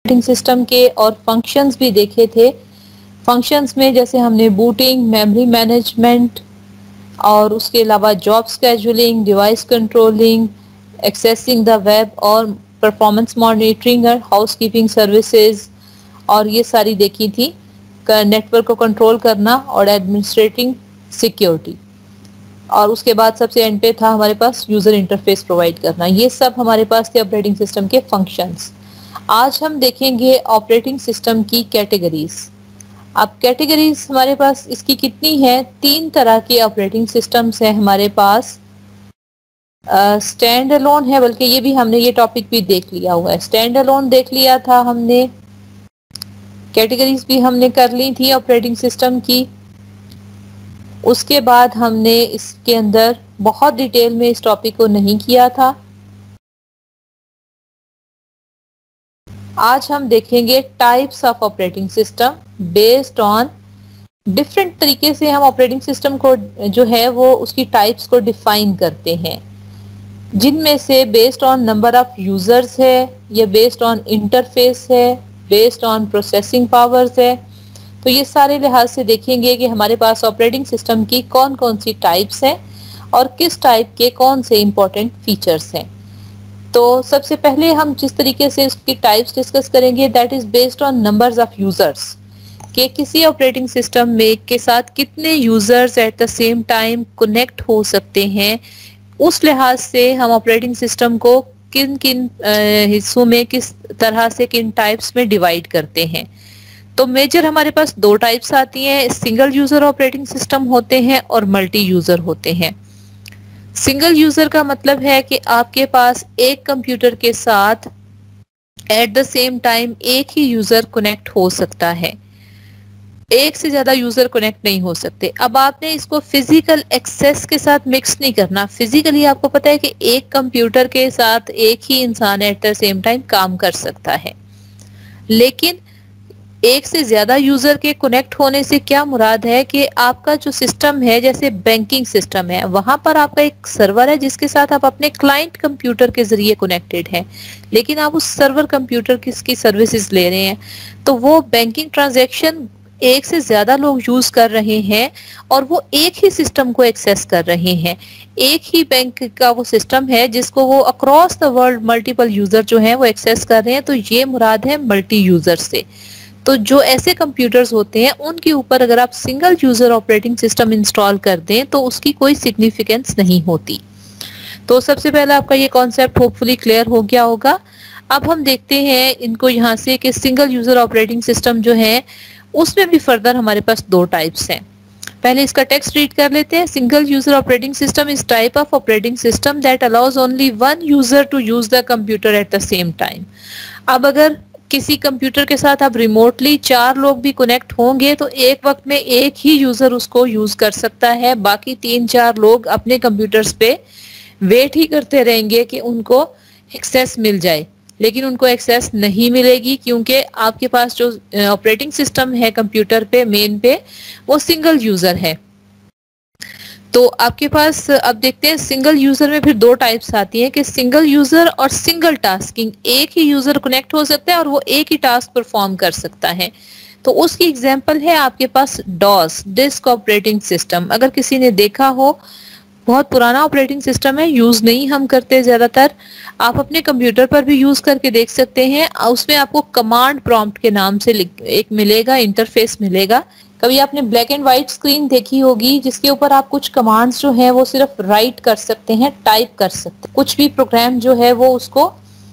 Operating system के और functions भी देखे थे। फंक्शंस में जैसे हमने बूटिंग, मेमोरी मैनेजमेंट और उसके अलावा job scheduling, device controlling, accessing the web और परफॉर्मेंस मॉनिटरिंग और हाउसकीपिंग सर्विसेज और ये सारी देखी थी। नेटवर्क को कंट्रोल करना और एडमिनिस्ट्रेटिंग सिक्योरिटी, और उसके बाद सबसे एंड पे था हमारे पास यूजर इंटरफेस प्रोवाइड करना। ये सब हमारे पास थे ऑपरेटिंग सिस्टम के फंक्शंस। आज हम देखेंगे ऑपरेटिंग सिस्टम की कैटेगरीज। अब कैटेगरीज हमारे पास इसकी कितनी है? 3 तरह के ऑपरेटिंग सिस्टम्स हैं हमारे पास। स्टैंड अलोन है, बल्कि ये भी हमने ये टॉपिक भी देख लिया हुआ है। स्टैंड अलोन देख लिया था हमने, कैटेगरीज भी हमने कर ली थी ऑपरेटिंग सिस्टम की। उसके बाद हमने इसके अंदर बहुत डिटेल में इस टॉपिक को नहीं किया था। आज हम देखेंगे types of operating system based on different तरीके से हम ऑपरेटिंग सिस्टम को जो है वो उसकी टाइप्स को डिफाइन करते हैं, जिनमें से based on number of users है, या बेस्ड ऑन इंटरफेस है, बेस्ड ऑन प्रोसेसिंग पावर्स है। तो ये सारे लिहाज से देखेंगे कि हमारे पास ऑपरेटिंग सिस्टम की कौन कौन सी टाइप्स हैं और किस टाइप के कौन से इंपॉर्टेंट फीचर्स हैं। तो सबसे पहले हम जिस तरीके से इसकी टाइप्स डिस्कस करेंगे, that is based on numbers of users, कि किसी ऑपरेटिंग सिस्टम में के साथ कितने users at the same time connect हो सकते हैं। उस लिहाज से हम ऑपरेटिंग सिस्टम को किन किन हिस्सों में किस तरह से किन टाइप्स में डिवाइड करते हैं। तो मेजर हमारे पास 2 टाइप्स आती हैं, सिंगल यूजर ऑपरेटिंग सिस्टम होते हैं और मल्टी यूजर होते हैं। सिंगल यूजर का मतलब है कि आपके पास एक कंप्यूटर के साथ एट द सेम टाइम एक ही यूजर कनेक्ट हो सकता है, एक से ज्यादा यूजर कनेक्ट नहीं हो सकते। अब आपने इसको फिजिकल एक्सेस के साथ मिक्स नहीं करना। फिजिकली आपको पता है कि एक कंप्यूटर के साथ एक ही इंसान एट द सेम टाइम काम कर सकता है, लेकिन एक से ज्यादा यूजर के कनेक्ट होने से क्या मुराद है कि आपका जो सिस्टम है, जैसे बैंकिंग सिस्टम है, वहां पर आपका एक सर्वर है जिसके साथ आप अपने क्लाइंट कंप्यूटर के जरिए कनेक्टेड हैं, लेकिन आप उस सर्वर कंप्यूटर की सर्विसेज ले रहे हैं। तो वो बैंकिंग ट्रांजैक्शन एक से ज्यादा लोग यूज कर रहे हैं और वो एक ही सिस्टम को एक्सेस कर रहे हैं। एक ही बैंक का वो सिस्टम है जिसको वो across the world multiple user जो है वो एक्सेस कर रहे हैं। तो ये मुराद है मल्टी यूजर से। तो जो ऐसे कंप्यूटर्स होते हैं उनके ऊपर अगर आप single user operating system install कर दें तो उसकी कोई सिग्निफिकेंस नहीं होती। तो सबसे पहले आपका ये कॉन्सेप्ट होपफुली क्लियर हो गया होगा। अब हम देखते हैं इनको यहाँ से कि सिंगल यूजर ऑपरेटिंग सिस्टम जो है उसमें भी फर्दर हमारे पास 2 टाइप्स हैं। पहले इसका टेक्स्ट रीड कर लेते हैं। Single user operating system is type of operating system that allows only one user to use the computer at the same time. अब अगर किसी कंप्यूटर के साथ अब रिमोटली 4 लोग भी कनेक्ट होंगे तो एक वक्त में एक ही यूजर उसको यूज कर सकता है, बाकी 3-4 लोग अपने कंप्यूटर्स पे वेट ही करते रहेंगे कि उनको एक्सेस मिल जाए, लेकिन उनको एक्सेस नहीं मिलेगी क्योंकि आपके पास जो ऑपरेटिंग सिस्टम है कंप्यूटर पे मेन पे वो सिंगल यूजर है। तो आपके पास अब देखते हैं सिंगल यूजर में फिर 2 टाइप्स आती हैं कि सिंगल यूजर और सिंगल टास्किंग। एक ही यूजर कनेक्ट हो सकता है और वो एक ही टास्क परफॉर्म कर सकता है। तो उसकी एग्जांपल है आपके पास डॉस, डिस्क ऑपरेटिंग सिस्टम। अगर किसी ने देखा हो, बहुत पुराना ऑपरेटिंग सिस्टम है, यूज नहीं हम करते ज्यादातर। आप अपने कंप्यूटर पर भी यूज करके देख सकते हैं। उसमें आपको कमांड प्रॉम्प्ट के नाम से एक मिलेगा, इंटरफेस मिलेगा। कभी आपने ब्लैक एंड व्हाइट स्क्रीन देखी होगी जिसके ऊपर आप कुछ कमांड्स जो है वो सिर्फ राइट कर सकते हैं, टाइप कर सकते हैं, कुछ भी प्रोग्राम जो है वो उसको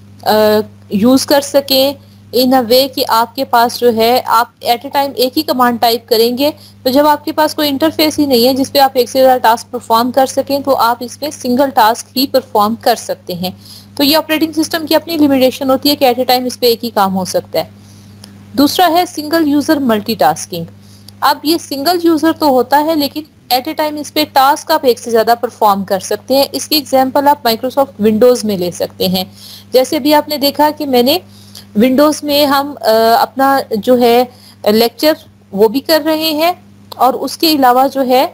यूज कर सके इन अ वे कि आपके पास जो है आप एट ए टाइम एक ही कमांड टाइप करेंगे। तो जब आपके पास कोई इंटरफेस ही नहीं है जिसपे आप एक से ज्यादा टास्क परफॉर्म कर सकें तो आप इसमें सिंगल टास्क ही परफॉर्म कर सकते हैं। तो ये ऑपरेटिंग सिस्टम की अपनी लिमिटेशन होती है कि एट ए टाइम इस पे एक ही काम हो सकता है। दूसरा है सिंगल यूजर मल्टीटास्किंग। अब ये सिंगल यूजर तो होता है लेकिन एट ए टाइम इस पे टास्क आप एक से ज्यादा परफॉर्म कर सकते हैं। इसकी एग्जांपल आप माइक्रोसॉफ्ट विंडोज में ले सकते हैं। जैसे भी आपने देखा कि मैंने विंडोज में हम अपना जो है लेक्चर वो भी कर रहे हैं और उसके अलावा जो है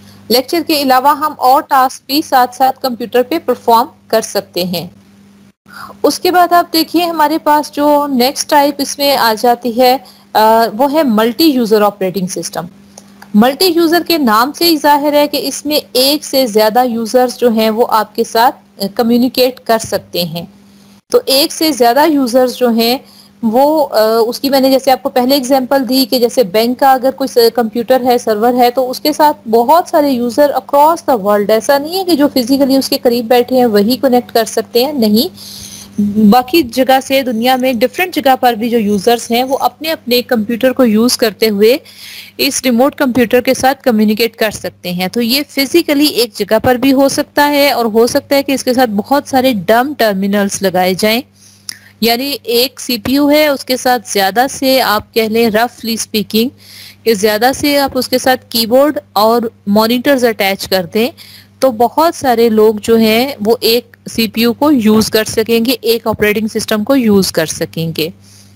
लेक्चर के अलावा हम और टास्क भी साथ साथ कंप्यूटर पे परफॉर्म कर सकते हैं। उसके बाद आप देखिए हमारे पास जो नेक्स्ट टाइप इसमें आ जाती है वो है multi user operating system. Multi user के नाम से ही जाहिर है कि इसमें एक से ज्यादा यूजर्स जो हैं वो आपके साथ कम्युनिकेट कर सकते हैं। तो एक से ज्यादा यूजर्स जो हैं वो उसकी मैंने जैसे आपको पहले एग्जांपल दी कि जैसे बैंक का अगर कोई कंप्यूटर है, सर्वर है, तो उसके साथ बहुत सारे यूजर अक्रॉस द वर्ल्ड, ऐसा नहीं है कि जो फिजिकली उसके करीब बैठे हैं वही कनेक्ट कर सकते हैं, नहीं, बाकी जगह से दुनिया में डिफरेंट जगह पर भी जो यूजर्स हैं वो अपने अपने कंप्यूटर को यूज करते हुए इस रिमोट कंप्यूटर के साथ कम्युनिकेट कर सकते हैं। तो ये फिजिकली एक जगह पर भी हो सकता है और हो सकता है कि इसके साथ बहुत सारे डम टर्मिनल्स लगाए जाएं, यानी एक सीपीयू है उसके साथ ज्यादा से आप कह लें रफली स्पीकिंग कि ज्यादा से आप उसके साथ कीबोर्ड और मॉनिटर्स अटैच कर दें तो बहुत सारे लोग जो हैं वो एक सीपीयू को यूज कर सकेंगे, एक ऑपरेटिंग सिस्टम को यूज कर सकेंगे।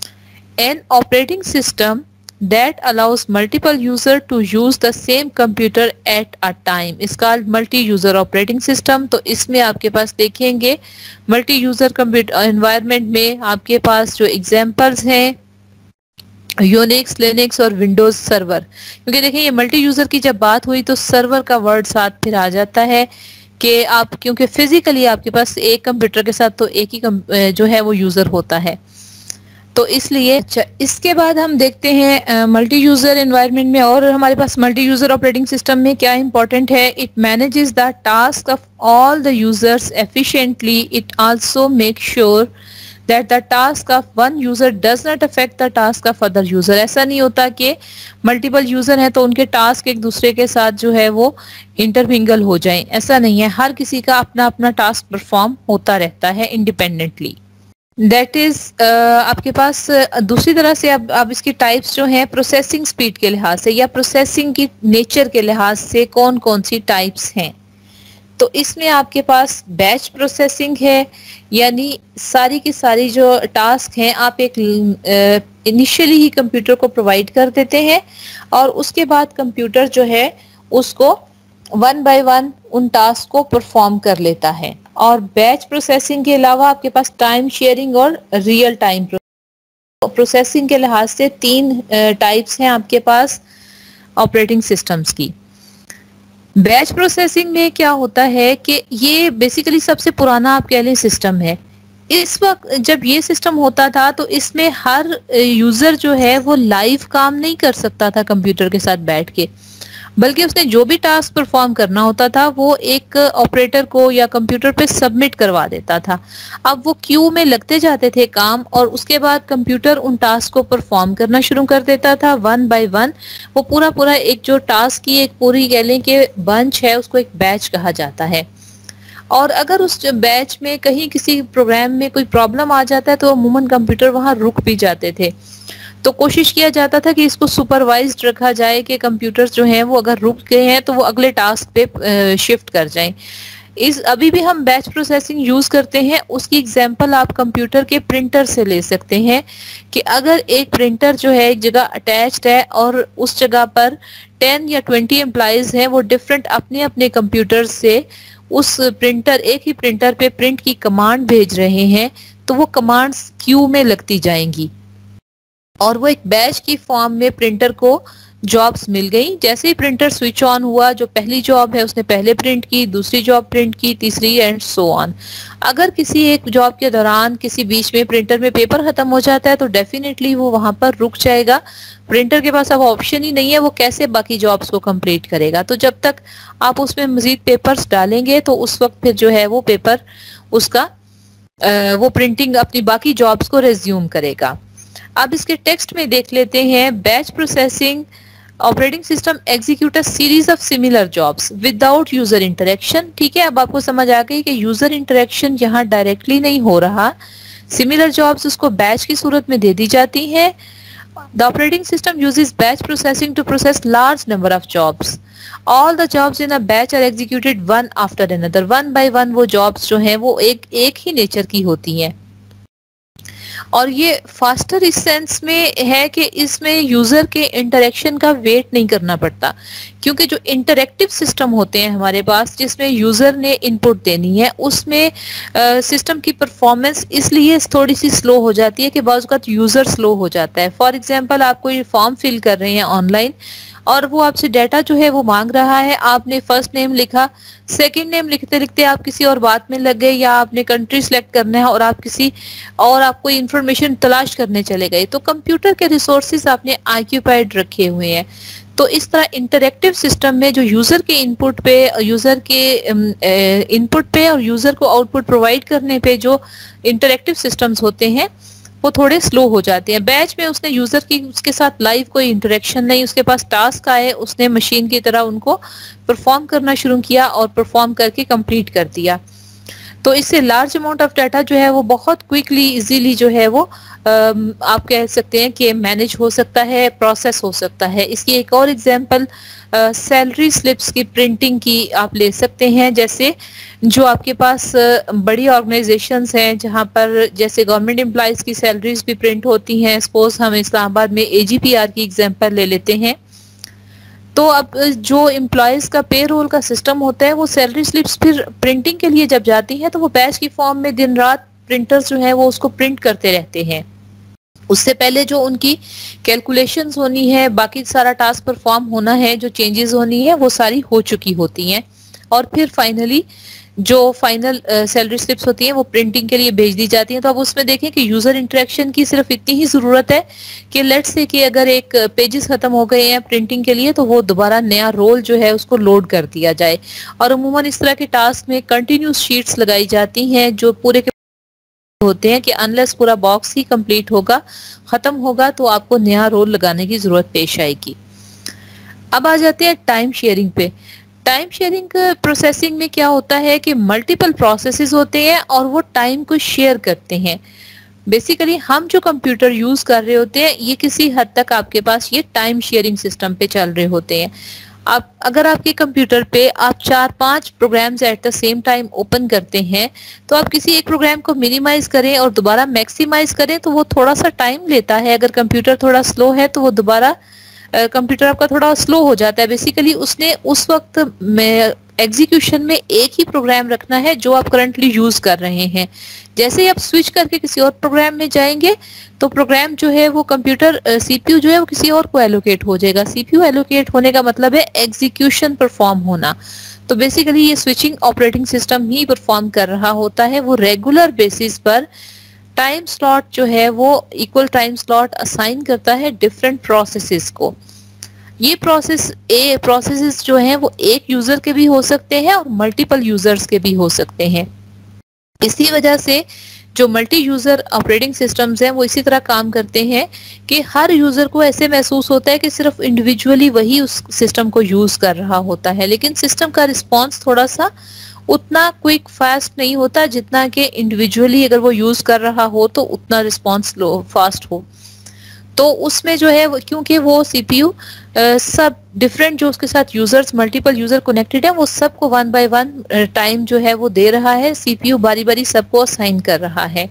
An operating system that allows multiple user to use the same computer at a time is called multi-user operating system। तो इसमें आपके पास देखेंगे मल्टी यूजर कंप्यूटर एनवायरनमेंट में आपके पास जो एग्जांपल्स हैं यूनिक्स, लिनक्स और विंडोज सर्वर, क्योंकि देखें ये मल्टी यूजर की जब बात हुई तो सर्वर का वर्ड साथ फिर आ जाता है कि आप क्योंकि फिजिकली आपके पास एक कंप्यूटर के साथ तो एक ही जो है वो यूजर होता है, तो इसलिए। अच्छा, इसके बाद हम देखते हैं मल्टी यूजर एनवायरनमेंट में और हमारे पास मल्टी यूजर ऑपरेटिंग सिस्टम में क्या इंपॉर्टेंट है। It manages the task of all the users efficiently. It also make sure that the task of one user does not affect the task of other user. ऐसा नहीं होता कि multiple user हैं तो उनके टास्क एक दूसरे के साथ जो है वो इंटरमिंगल हो जाएं, ऐसा नहीं है। हर किसी का अपना अपना टास्क परफॉर्म होता रहता है इंडिपेंडेंटली। दैट इज आपके पास दूसरी तरह से अब इसकी टाइप्स जो हैं प्रोसेसिंग स्पीड के लिहाज से या प्रोसेसिंग की नेचर के लिहाज से कौन कौन सी टाइप्स हैं। तो इसमें आपके पास बैच प्रोसेसिंग है, यानी सारी की सारी जो टास्क हैं आप एक इनिशियली ही कंप्यूटर को प्रोवाइड कर देते हैं और उसके बाद कंप्यूटर जो है उसको वन बाय वन उन टास्क को परफॉर्म कर लेता है। और बैच प्रोसेसिंग के अलावा आपके पास टाइम शेयरिंग और रियल टाइम प्रोसेसिंग के लिहाज से तीन टाइप्स हैं आपके पास ऑपरेटिंग सिस्टम्स की। बैच प्रोसेसिंग में क्या होता है कि ये बेसिकली सबसे पुराना आप कह लें सिस्टम है। इस वक्त जब ये सिस्टम होता था तो इसमें हर यूजर जो है वो लाइव काम नहीं कर सकता था कंप्यूटर के साथ बैठ के, बल्कि उसने जो भी टास्क परफॉर्म करना होता था वो एक ऑपरेटर को या कंप्यूटर पे सबमिट करवा देता था। अब वो क्यू में लगते जाते थे काम और उसके बाद कंप्यूटर उन टास्क को परफॉर्म करना शुरू कर देता था वन बाय वन। वो पूरा पूरा एक जो टास्क की एक पूरी कह लें कि बंच है उसको एक बैच कहा जाता है। और अगर उस बैच में कहीं किसी प्रोग्राम में कोई प्रॉब्लम आ जाता है तो अमूमन कंप्यूटर वहां रुक भी जाते थे। तो कोशिश किया जाता था कि इसको सुपरवाइज्ड रखा जाए कि कंप्यूटर्स जो हैं वो अगर रुक गए हैं तो वो अगले टास्क पे शिफ्ट कर जाएं। इस अभी भी हम बैच प्रोसेसिंग यूज करते हैं, उसकी एग्जांपल आप कंप्यूटर के प्रिंटर से ले सकते हैं कि अगर एक प्रिंटर जो है एक जगह अटैच्ड है और उस जगह पर 10 या 20 एम्प्लॉइज हैं, वो डिफरेंट अपने अपने कंप्यूटर से उस प्रिंटर एक ही प्रिंटर पे प्रिंट की कमांड भेज रहे हैं, तो वो कमांड्स क्यू में लगती जाएंगी और वो एक बैच की फॉर्म में प्रिंटर को जॉब्स मिल गई। जैसे ही प्रिंटर स्विच ऑन हुआ, जो पहली जॉब है उसने पहले प्रिंट की, दूसरी जॉब प्रिंट की, तीसरी एंड सो ऑन। अगर किसी एक जॉब के दौरान किसी बीच में प्रिंटर में पेपर खत्म हो जाता है तो डेफिनेटली वो वहां पर रुक जाएगा। प्रिंटर के पास अब ऑप्शन ही नहीं है, वो कैसे बाकी जॉब्स को कंप्लीट करेगा। तो जब तक आप उसमें मजीद पेपर्स डालेंगे तो उस वक्त फिर जो है वो पेपर उसका वो प्रिंटिंग अपनी बाकी जॉब्स को रिज्यूम करेगा। अब इसके टेक्स्ट में देख लेते हैं। Batch processing operating system execute a series of similar jobs without user interaction. ठीक है, अब आपको समझ आ गई कि यूजर इंटरेक्शन यहाँ डायरेक्टली नहीं हो रहा, सिमिलर जॉब्स उसको बैच की सूरत में दे दी जाती हैं। The operating system uses batch processing to process large number of jobs. All the jobs in a batch are executed one after another. One by one वो जॉब्स जो हैं वो एक ही नेचर की होती हैं और ये फास्टर इस सेंस में है कि इसमें यूजर के इंटरेक्शन का वेट नहीं करना पड़ता, क्योंकि जो इंटरेक्टिव सिस्टम होते हैं हमारे पास जिसमें यूजर ने इनपुट देनी है उसमें सिस्टम की परफॉर्मेंस इसलिए थोड़ी सी स्लो हो जाती है कि बाज़ वक़्त यूजर स्लो हो जाता है। फॉर एग्जांपल आप कोई फॉर्म फिल कर रहे हैं ऑनलाइन और वो आपसे डाटा जो है वो मांग रहा है, आपने फर्स्ट नेम लिखा, सेकंड नेम लिखते लिखते आप किसी और बात में लग गए, या आपने कंट्री सेलेक्ट करना है और आप किसी और आप कोई इंफॉर्मेशन तलाश करने चले गए, तो कंप्यूटर के रिसोर्सेज आपने ऑक्यूपाइड रखे हुए हैं। तो इस तरह इंटरेक्टिव सिस्टम में जो यूजर के इनपुट पे, यूजर के इनपुट पे और यूजर को आउटपुट प्रोवाइड करने पे जो इंटरेक्टिव सिस्टम्स होते हैं वो थोड़े स्लो हो जाते हैं। बैच में उसने यूजर की उसके साथ लाइव कोई इंटरेक्शन नहीं, उसके पास टास्क आए, उसने मशीन की तरह उनको परफॉर्म करना शुरू किया और परफॉर्म करके कंप्लीट कर दिया। तो इससे लार्ज अमाउंट ऑफ डाटा जो है वो बहुत क्विकली इजीली जो है वो आप कह सकते हैं कि मैनेज हो सकता है, प्रोसेस हो सकता है। इसकी एक और एग्जांपल सैलरी स्लिप्स की प्रिंटिंग की आप ले सकते हैं। जैसे जो आपके पास बड़ी ऑर्गेनाइजेशंस हैं जहां पर जैसे गवर्नमेंट एम्प्लॉयज की सैलरीज भी प्रिंट होती हैं, सपोज हम इस्लामाबाद में एजीपीआर की एग्जांपल ले लेते हैं। तो अब जो एम्प्लॉयज का पे रोल का सिस्टम होता है वो सैलरी स्लिप्स फिर प्रिंटिंग के लिए जब जाती हैं तो वो बैच की फॉर्म में दिन रात प्रिंटर्स जो है वो उसको प्रिंट करते रहते हैं। उससे पहले जो उनकी कैलकुलेशंस होनी है, बाकी सारा टास्क परफॉर्म होना है, जो चेंजेस होनी है वो सारी हो चुकी होती हैं, और फिर फाइनली जो फाइनल सैलरी स्लिप्स होती हैं वो प्रिंटिंग के लिए भेज दी जाती हैं। तो अब उसमें देखें कि यूजर इंटरेक्शन की सिर्फ इतनी ही जरूरत है कि लेट्स से कि अगर एक पेजेस खत्म हो गए हैं प्रिंटिंग के लिए तो वो दोबारा नया रोल जो है उसको लोड कर दिया जाए। और अमूमन इस तरह के टास्क में कंटिन्यूस शीट्स लगाई जाती हैं जो पूरे के होते हैं कि अनलेस पूरा बॉक्स ही कंप्लीट होगा, खत्म होगा, तो आपको नया रोल लगाने की जरूरत पेश आएगी। अब आ जाते हैं टाइम शेयरिंग पे। टाइम शेयरिंग प्रोसेसिंग में क्या होता है कि मल्टीपल प्रोसेसेस होते हैं और वो टाइम को शेयर करते हैं। बेसिकली हम जो कंप्यूटर यूज कर रहे होते हैं ये किसी हद तक आपके पास ये टाइम शेयरिंग सिस्टम पे चल रहे होते हैं। आप अगर आपके कंप्यूटर पे आप 4-5 programs at the same time open करते हैं तो आप किसी एक प्रोग्राम को मिनिमाइज करें और दोबारा मैक्सिमाइज करें तो वो थोड़ा सा टाइम लेता है। अगर कंप्यूटर थोड़ा स्लो है तो वो दोबारा कंप्यूटर आपका थोड़ा स्लो हो जाता है। बेसिकली उसने उस वक्त में एग्जीक्यूशन में एक ही प्रोग्राम रखना है जो आप करंटली यूज कर रहे हैं। जैसे ही आप स्विच करके किसी और प्रोग्राम में जाएंगे तो प्रोग्राम जो है वो कंप्यूटर सीपीयू जो है वो किसी और को एलोकेट हो जाएगा। सीपीयू एलोकेट होने का मतलब है एग्जीक्यूशन परफॉर्म होना। तो बेसिकली ये स्विचिंग ऑपरेटिंग सिस्टम ही परफॉर्म कर रहा होता है। वो रेगुलर बेसिस पर टाइम स्लॉट जो है वो इक्वल टाइम स्लॉट असाइन करता है डिफरेंट प्रोसेसेस को। ये प्रोसेसेस जो हैं वो एक यूजर के भी हो सकते हैं और मल्टीपल यूजर्स के भी हो सकते हैं। इसी वजह से जो मल्टी यूजर ऑपरेटिंग सिस्टम्स हैं वो इसी तरह काम करते हैं कि हर यूजर को ऐसे महसूस होता है कि सिर्फ इंडिविजुअली वही उस सिस्टम को यूज कर रहा होता है, लेकिन सिस्टम का रिस्पॉन्स थोड़ा सा उतना क्विक फास्ट नहीं होता जितना कि इंडिविजुअली अगर वो यूज कर रहा हो तो उतना रिस्पॉन्स फास्ट हो। तो उसमें जो है क्योंकि वो सीपीयू सब डिफरेंट जो उसके साथ यूजर्स मल्टीपल यूजर कनेक्टेड है वो सबको 1 बाय 1 टाइम जो है वो दे रहा है। सीपीयू बारी बारी सबको असाइन कर रहा है।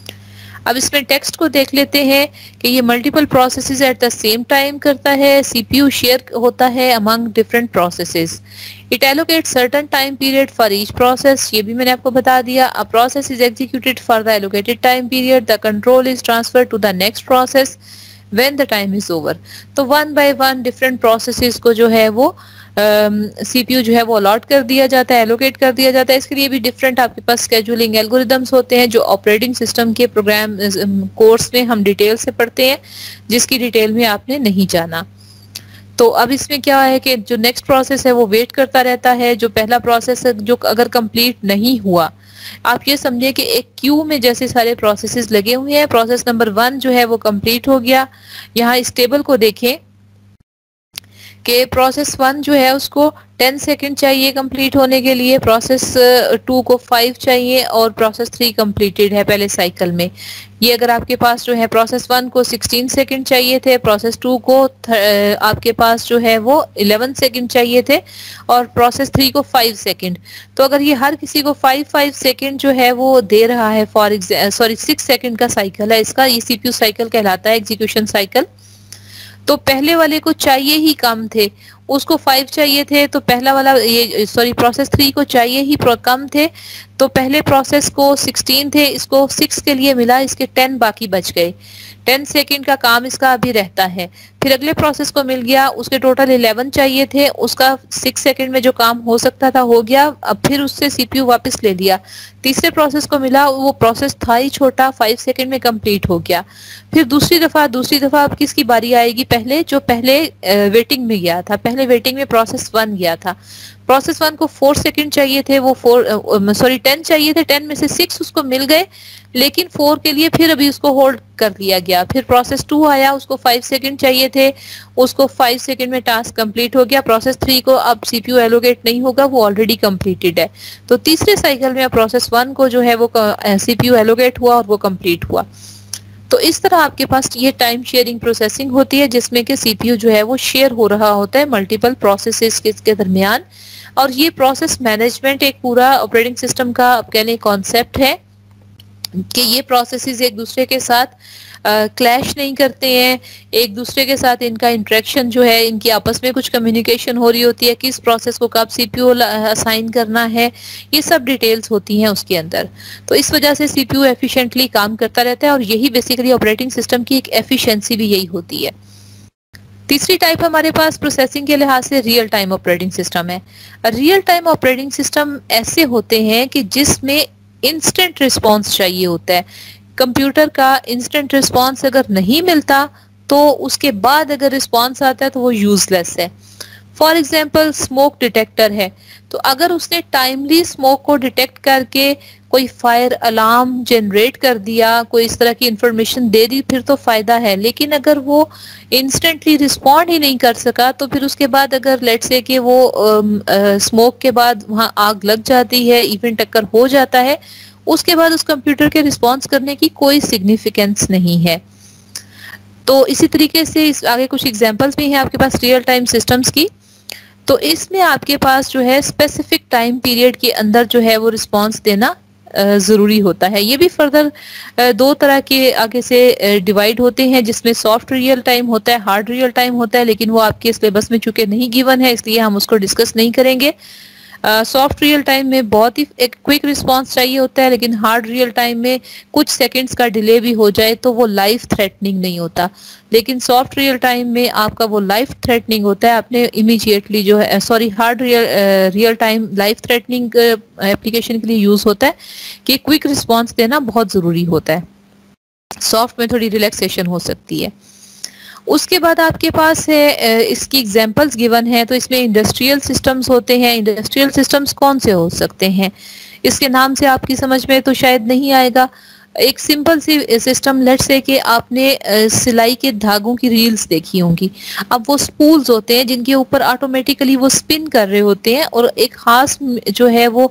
अब इसमें टेक्स्ट को देख लेते हैं कि ये multiple processes at the same time करता है। सीपीयू शेयर होता है among different processes. It allocate certain time period for each process, ये भी मैंने आपको बता दिया। A process is executed for the allocated time period, the control is transferred to the next process when the time is over. तो 1 bye 1 different processes को जो है वो सीपीयू जो है वो अलॉट कर दिया जाता है, एलोकेट कर दिया जाता है। इसके लिए भी डिफरेंट आपके पास स्केड्यूलिंग एल्गोरिदम्स होते हैं जो ऑपरेटिंग सिस्टम के प्रोग्राम कोर्स में हम डिटेल से पढ़ते हैं, जिसकी डिटेल में आपने नहीं जाना। तो अब इसमें क्या है कि जो नेक्स्ट प्रोसेस है वो वेट करता रहता है। जो पहला प्रोसेस है जो अगर कंप्लीट नहीं हुआ, आप ये समझिए कि एक क्यू में जैसे सारे प्रोसेसेस लगे हुए हैं, प्रोसेस नंबर 1 जो है वो कंप्लीट हो गया। यहाँ इस टेबल को देखें कि प्रोसेस 1 जो है उसको 10 सेकंड चाहिए कंप्लीट होने के लिए, प्रोसेस 2 को 5 चाहिए और प्रोसेस 3 कंप्लीटेड है पहले साइकिल में। ये अगर आपके पास जो है प्रोसेस 1 को 16 सेकंड चाहिए थे, प्रोसेस 2 को आपके पास जो है वो 11 सेकंड चाहिए थे और प्रोसेस 3 को 5 सेकंड। तो अगर ये हर किसी को 5 सेकंड जो है वो दे रहा है, 6 सेकंड का साइकिल है इसका, ये सीपीयू साइकिल कहलाता है, एग्जीक्यूशन साइकिल। तो पहले वाले को चाहिए ही कम थे, उसको 5 चाहिए थे, तो पहला वाला प्रोसेस 3 को चाहिए ही कम थे, तो पहले प्रोसेस को 16 थे, इसको 6 के लिए मिला, इसके 10 बाकी बच गए। 10 सेकंड का काम इसका अभी रहता है। फिर अगले प्रोसेस को मिल गया, उसके टोटल 11 चाहिए थे, उसका 6 सेकंड में जो काम हो सकता था हो गया, अब फिर उससे सीपीयू वापस ले लिया। तीसरे प्रोसेस को मिला, वो प्रोसेस था ही छोटा, 5 सेकंड में कंप्लीट हो गया। फिर दूसरी दफा अब किसकी बारी आएगी, पहले जो पहले वेटिंग में गया था, पहले वेटिंग में प्रोसेस 1 गया था, प्रोसेस 1 को 4 सेकंड चाहिए थे, वो 10 चाहिए थे, 10 में से 6 उसको मिल गए, लेकिन 4 के लिए फिर अभी उसको होल्ड कर लिया गया। फिर प्रोसेस 2 आया, उसको 5 सेकंड चाहिए थे, उसको 5 सेकंड में टास्क कंप्लीट हो गया। प्रोसेस 3 को अब सीपीयू एलोकेट नहीं होगा, वो ऑलरेडी कंप्लीटेड है। तो तीसरे साइकिल में प्रोसेस 1 को जो है वो सीपीयू एलोकेट हुआ और वो कंप्लीट हुआ। तो इस तरह आपके पास ये टाइम शेयरिंग प्रोसेसिंग होती है, जिसमें कि सीपीयू जो है वो शेयर हो रहा होता है मल्टीपल प्रोसेसेस के दरमियान। और ये प्रोसेस मैनेजमेंट एक पूरा ऑपरेटिंग सिस्टम का आप कह लें कॉन्सेप्ट है कि ये प्रोसेसेस एक दूसरे के साथ क्लैश नहीं करते हैं, एक दूसरे के साथ इनका इंटरेक्शन जो है, इनकी आपस में कुछ कम्युनिकेशन हो रही होती है, किस प्रोसेस को कब सीपीयू असाइन करना है, ये सब डिटेल्स होती हैं उसके अंदर। तो इस वजह से सीपीयू एफिशिएंटली काम करता रहता है और यही बेसिकली ऑपरेटिंग सिस्टम की एक एफिशिएंसी भी यही होती है। तीसरी टाइप हमारे पास प्रोसेसिंग के लिहाज से रियल टाइम ऑपरेटिंग सिस्टम है। रियल टाइम ऑपरेटिंग सिस्टम ऐसे होते हैं कि जिसमें इंस्टेंट रिस्पॉन्स चाहिए होता है। कंप्यूटर का इंस्टेंट रिस्पॉन्स अगर नहीं मिलता तो उसके बाद अगर रिस्पॉन्स आता है तो वो यूजलेस है। फॉर एग्जाम्पल स्मोक डिटेक्टर है, तो अगर उसने टाइमली स्मोक को डिटेक्ट करके कोई फायर अलार्म जनरेट कर दिया, कोई इस तरह की इंफॉर्मेशन दे दी, फिर तो फायदा है। लेकिन अगर वो इंस्टेंटली रिस्पॉन्ड ही नहीं कर सका, तो फिर उसके बाद अगर लेट्स से कि वो स्मोक के बाद वहां आग लग जाती है, इवेंट अकर हो जाता है, उसके बाद उस कंप्यूटर के रिस्पॉन्स करने की कोई सिग्निफिकेंस नहीं है। तो इसी तरीके से आगे कुछ एग्जांपल्स भी हैं आपके पास रियल टाइम सिस्टम्स की। तो इसमें आपके पास जो है स्पेसिफिक टाइम पीरियड के अंदर जो है वो रिस्पॉन्स देना जरूरी होता है। ये भी फर्दर दो तरह के आगे से डिवाइड होते हैं, जिसमें सॉफ्ट रियल टाइम होता है, हार्ड रियल टाइम होता है, लेकिन वो आपके सिलेबस में चूंकि नहीं गिवन है इसलिए हम उसको डिस्कस नहीं करेंगे। सॉफ्ट रियल टाइम में बहुत ही एक क्विक रिस्पांस चाहिए होता है, लेकिन हार्ड रियल टाइम में कुछ सेकंड्स का डिले भी हो जाए तो वो लाइफ थ्रेटनिंग नहीं होता। लेकिन सॉफ्ट रियल टाइम में आपका वो लाइफ थ्रेटनिंग होता है, आपने इमीडिएटली जो है hard real time life threatening application के लिए यूज होता है कि क्विक रिस्पांस देना बहुत जरूरी होता है। सॉफ्ट में थोड़ी रिलैक्सेशन हो सकती है। उसके बाद आपके पास है इसकी एग्जांपल्स गिवन है, तो इसमें इंडस्ट्रियल सिस्टम्स होते हैं। इंडस्ट्रियल सिस्टम्स कौन से हो सकते हैं, इसके नाम से आपकी समझ में तो शायद नहीं आएगा। एक simple C system, let's say कि आपने सिलाई के धागों की रील्स देखी होंगी। अब वो स्पूल्स होते हैं जिनके ऊपर ऑटोमेटिकली वो स्पिन कर रहे होते हैं और एक खास जो है वो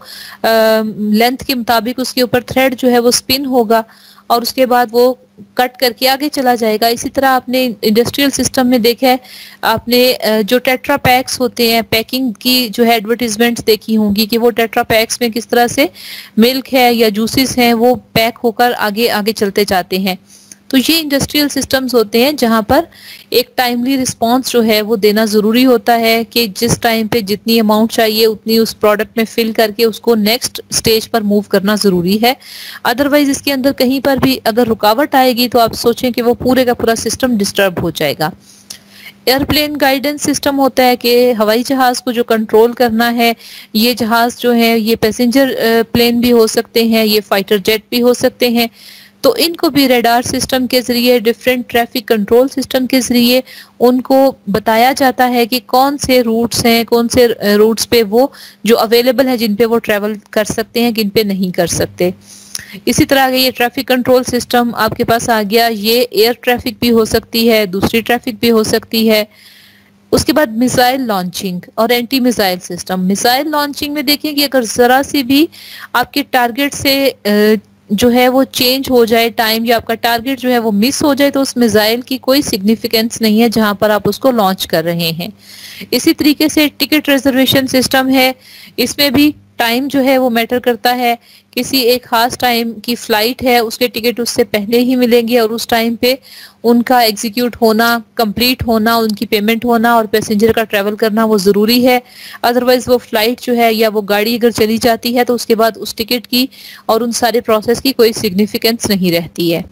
लेंथ के मुताबिक उसके ऊपर थ्रेड जो है वो स्पिन होगा और उसके बाद वो कट करके आगे चला जाएगा। इसी तरह आपने इंडस्ट्रियल सिस्टम में देखा है, आपने जो टेट्रा पैक्स होते हैं, पैकिंग की जो है एडवर्टीजमेंट्स देखी होंगी कि वो टेट्रा पैक्स में किस तरह से मिल्क है या जूसेस हैं वो पैक होकर आगे आगे चलते जाते हैं। तो ये इंडस्ट्रियल सिस्टम्स होते हैं जहां पर एक टाइमली रिस्पांस जो है वो देना जरूरी होता है कि जिस टाइम पे जितनी अमाउंट चाहिए उतनी उस प्रोडक्ट में फिल करके उसको नेक्स्ट स्टेज पर मूव करना जरूरी है। अदरवाइज इसके अंदर कहीं पर भी अगर रुकावट आएगी तो आप सोचें कि वो पूरे का पूरा सिस्टम डिस्टर्ब हो जाएगा। एयरप्लेन गाइडेंस सिस्टम होता है कि हवाई जहाज को जो कंट्रोल करना है, ये जहाज जो है ये पैसेंजर प्लेन भी हो सकते हैं, ये फाइटर जेट भी हो सकते हैं, तो इनको भी रेडार सिस्टम के जरिए, डिफरेंट ट्रैफिक कंट्रोल सिस्टम के जरिए उनको बताया जाता है कि कौन से रूट्स हैं, कौन से रूट्स पे वो जो अवेलेबल है जिन पे वो ट्रैवल कर सकते हैं, किन पे नहीं कर सकते। इसी तरह ये ट्रैफिक कंट्रोल सिस्टम आपके पास आ गया। ये एयर ट्रैफिक भी हो सकती है, दूसरी ट्रैफिक भी हो सकती है। उसके बाद मिसाइल लॉन्चिंग और anti missile system. Missile launching में देखें कि अगर जरा सी भी आपके टारगेट से जो है वो चेंज हो जाए टाइम, या आपका टारगेट जो है वो मिस हो जाए, तो उस मिसाइल की कोई सिग्निफिकेंस नहीं है जहां पर आप उसको लॉन्च कर रहे हैं। इसी तरीके से टिकट रिजर्वेशन सिस्टम है, इसमें भी टाइम जो है वो मैटर करता है। किसी एक खास टाइम की फ्लाइट है, उसके टिकट उससे पहले ही मिलेंगे और उस टाइम पे उनका एग्जीक्यूट होना, कंप्लीट होना, उनकी पेमेंट होना और पैसेंजर का ट्रैवल करना वो ज़रूरी है। अदरवाइज वो फ्लाइट जो है या वो गाड़ी अगर चली जाती है तो उसके बाद उस टिकट की और उन सारे प्रोसेस की कोई सिग्निफिकेंस नहीं रहती है।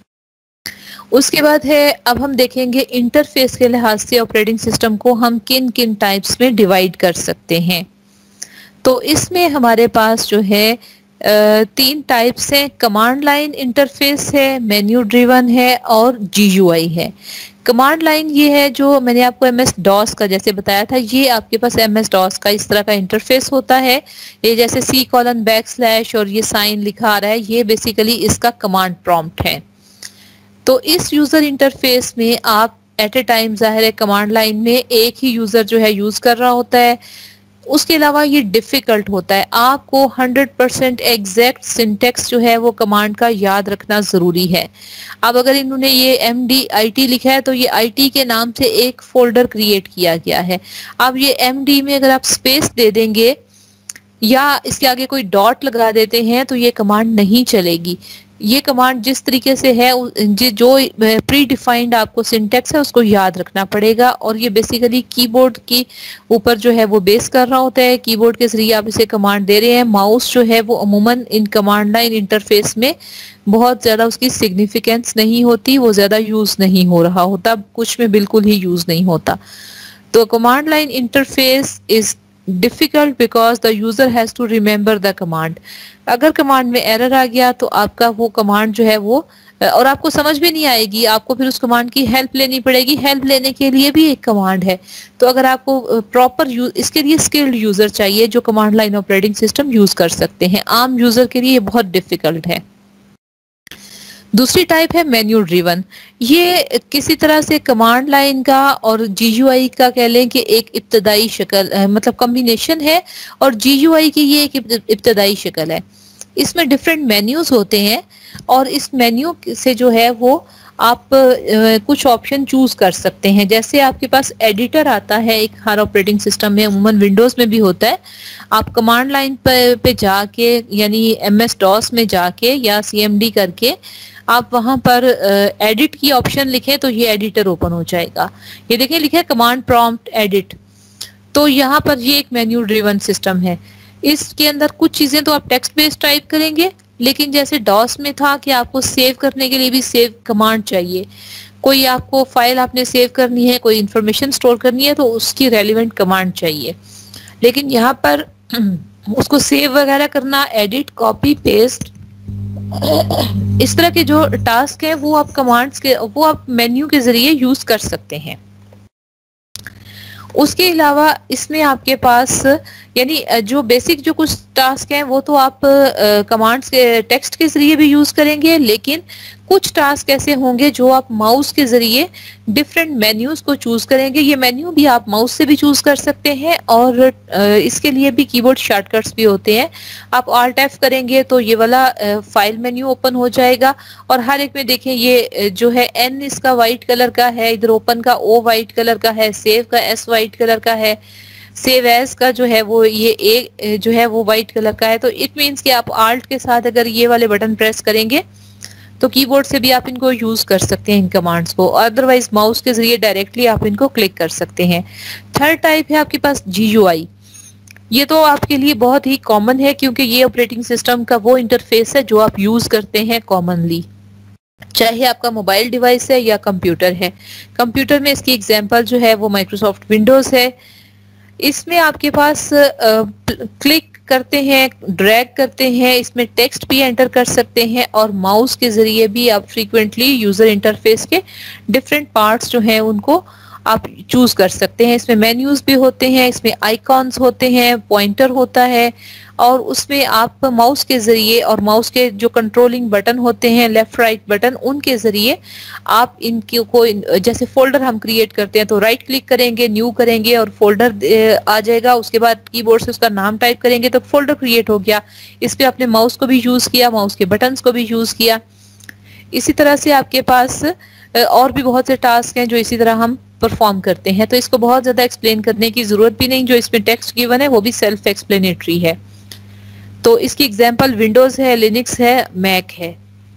उसके बाद है, अब हम देखेंगे इंटरफेस के लिहाज से ऑपरेटिंग सिस्टम को हम किन किन टाइप्स में डिवाइड कर सकते हैं। तो इसमें हमारे पास जो है तीन टाइप्स हैं। कमांड लाइन इंटरफेस है, मेन्यू ड्रिवन है और जीयूआई है। कमांड लाइन ये है जो मैंने आपको एमएस डॉस का जैसे बताया था, ये आपके पास एमएस डॉस का इस तरह का इंटरफेस होता है। ये जैसे C:\/ और ये साइन लिखा आ रहा है, ये बेसिकली इसका कमांड प्रॉम्प्ट है। तो इस यूजर इंटरफेस में आप एट ए टाइम, जाहिर है कमांड लाइन में एक ही यूजर जो है यूज कर रहा होता है। उसके अलावा ये डिफिकल्ट होता है, आपको 100% एग्जैक्ट सिंटेक्स जो है वो कमांड का याद रखना जरूरी है। अब अगर इन्होंने ये MD-IT लिखा है तो ये IT के नाम से एक फोल्डर क्रिएट किया गया है। अब ये MD में अगर आप स्पेस दे देंगे या इसके आगे कोई डॉट लगा देते हैं तो ये कमांड नहीं चलेगी। ये कमांड जिस तरीके से है, जो प्री डिफाइंड आपको सिंटेक्स है उसको याद रखना पड़ेगा, और ये बेसिकली कीबोर्ड की ऊपर जो है वो बेस कर रहा होता है। कीबोर्ड के जरिए आप इसे कमांड दे रहे हैं। माउस जो है वो अमूमन इन कमांड लाइन इंटरफेस में बहुत ज्यादा उसकी सिग्निफिकेंस नहीं होती, वो ज्यादा यूज नहीं हो रहा होता, कुछ में बिल्कुल ही यूज नहीं होता। तो command line interface is difficult because the user has to remember the command. अगर कमांड में एरर आ गया तो आपका वो कमांड जो है वो और आपको समझ भी नहीं आएगी, आपको फिर उस कमांड की हेल्प लेनी पड़ेगी। हेल्प लेने के लिए भी एक कमांड है। तो अगर आपको प्रॉपर इसके लिए स्किल्ड यूजर चाहिए जो command line operating system use कर सकते हैं। आम यूजर के लिए ये बहुत डिफिकल्ट है। दूसरी टाइप है मेन्यू ड्रिवन। ये किसी तरह से कमांड लाइन का और जीयूआई का कह लें कि एक इब्तदाई शक्ल, मतलब कॉम्बिनेशन है, और जीयूआई की ये एक इब्तदाई शक्ल है। इसमें डिफरेंट मेन्यूज होते हैं और इस मेन्यू से जो है वो आप कुछ ऑप्शन चूज कर सकते हैं। जैसे आपके पास एडिटर आता है एक हर ऑपरेटिंग सिस्टम में, अमूमन विंडोज में भी होता है। आप कमांड लाइन पे जाके यानी MS डॉस में जाके या CMD करके आप वहां पर एडिट की ऑप्शन लिखें तो ये एडिटर ओपन हो जाएगा। ये देखें लिखा है कमांड प्रॉम्प्ट एडिट। तो यहाँ पर ये एक मेन्यू ड्रिवन सिस्टम है। इसके अंदर कुछ चीजें तो आप टेक्स्ट बेस्ड टाइप करेंगे, लेकिन जैसे डॉस में था कि आपको सेव करने के लिए भी सेव कमांड चाहिए। कोई आपको फाइल आपने सेव करनी है, कोई इंफॉर्मेशन स्टोर करनी है तो उसकी रेलिवेंट कमांड चाहिए। लेकिन यहाँ पर उसको सेव वगैरह करना, एडिट, कॉपी, पेस्ट, इस तरह के जो टास्क है वो आप कमांड्स के वो आप मेन्यू के जरिए यूज कर सकते हैं। उसके अलावा इसमें आपके पास यानी जो बेसिक जो कुछ टास्क हैं वो तो आप कमांड्स के टेक्स्ट के जरिए भी यूज करेंगे, लेकिन कुछ टास्क ऐसे होंगे जो आप माउस के जरिए डिफरेंट मेन्यूज को चूज करेंगे। ये मेन्यू भी आप माउस से भी चूज कर सकते हैं और इसके लिए भी कीबोर्ड शॉर्टकट्स भी होते हैं। आप Alt F करेंगे तो ये वाला फाइल मेन्यू ओपन हो जाएगा, और हर एक में देखें ये जो है N इसका व्हाइट कलर का है, इधर ओपन का O व्हाइट कलर का है, सेव का S व्हाइट कलर का है, सेव एज का जो है वो ये A जो है वो व्हाइट कलर का है। तो इट मीन्स कि आप Alt के साथ अगर ये वाले बटन प्रेस करेंगे तो कीबोर्ड से भी आप इनको यूज कर सकते हैं इन कमांड्स को, अदरवाइज माउस के जरिए डायरेक्टली आप इनको क्लिक कर सकते हैं। थर्ड टाइप है आपके पास GUI। ये तो आपके लिए बहुत ही कॉमन है क्योंकि ये ऑपरेटिंग सिस्टम का वो इंटरफेस है जो आप यूज करते हैं कॉमनली, चाहे आपका मोबाइल डिवाइस है या कंप्यूटर है। कंप्यूटर में इसकी एग्जांपल जो है वो माइक्रोसॉफ्ट विंडोज है। इसमें आपके पास क्लिक करते हैं, ड्रैग करते हैं, इसमें टेक्स्ट भी एंटर कर सकते हैं और माउस के जरिए भी आप फ्रीक्वेंटली यूजर इंटरफेस के डिफरेंट पार्ट्स जो हैं उनको आप चूज कर सकते हैं। इसमें मेन्यूज भी होते हैं, इसमें आइकॉन्स होते हैं, पॉइंटर होता है, और उसमें आप माउस के जरिए और माउस के जो कंट्रोलिंग बटन होते हैं, लेफ्ट राइट बटन, उनके जरिए आप इनकी को जैसे फोल्डर हम क्रिएट करते हैं तो राइट क्लिक करेंगे, न्यू करेंगे और फोल्डर आ जाएगा। उसके बाद कीबोर्ड से उसका नाम टाइप करेंगे तो फोल्डर क्रिएट हो गया। इस पे आपने माउस को भी यूज किया, माउस के बटन्स को भी यूज किया। इसी तरह से आपके पास और भी बहुत से टास्क हैं जो इसी तरह हम परफॉर्म करते हैं, तो इसको बहुत ज्यादा एक्सप्लेन करने की जरूरत भी नहीं। जो इसमें टेक्स्ट गिवन है वो भी सेल्फ एक्सप्लेनेटरी है। तो इसकी एग्जांपल विंडोज है, लिनक्स है, मैक है।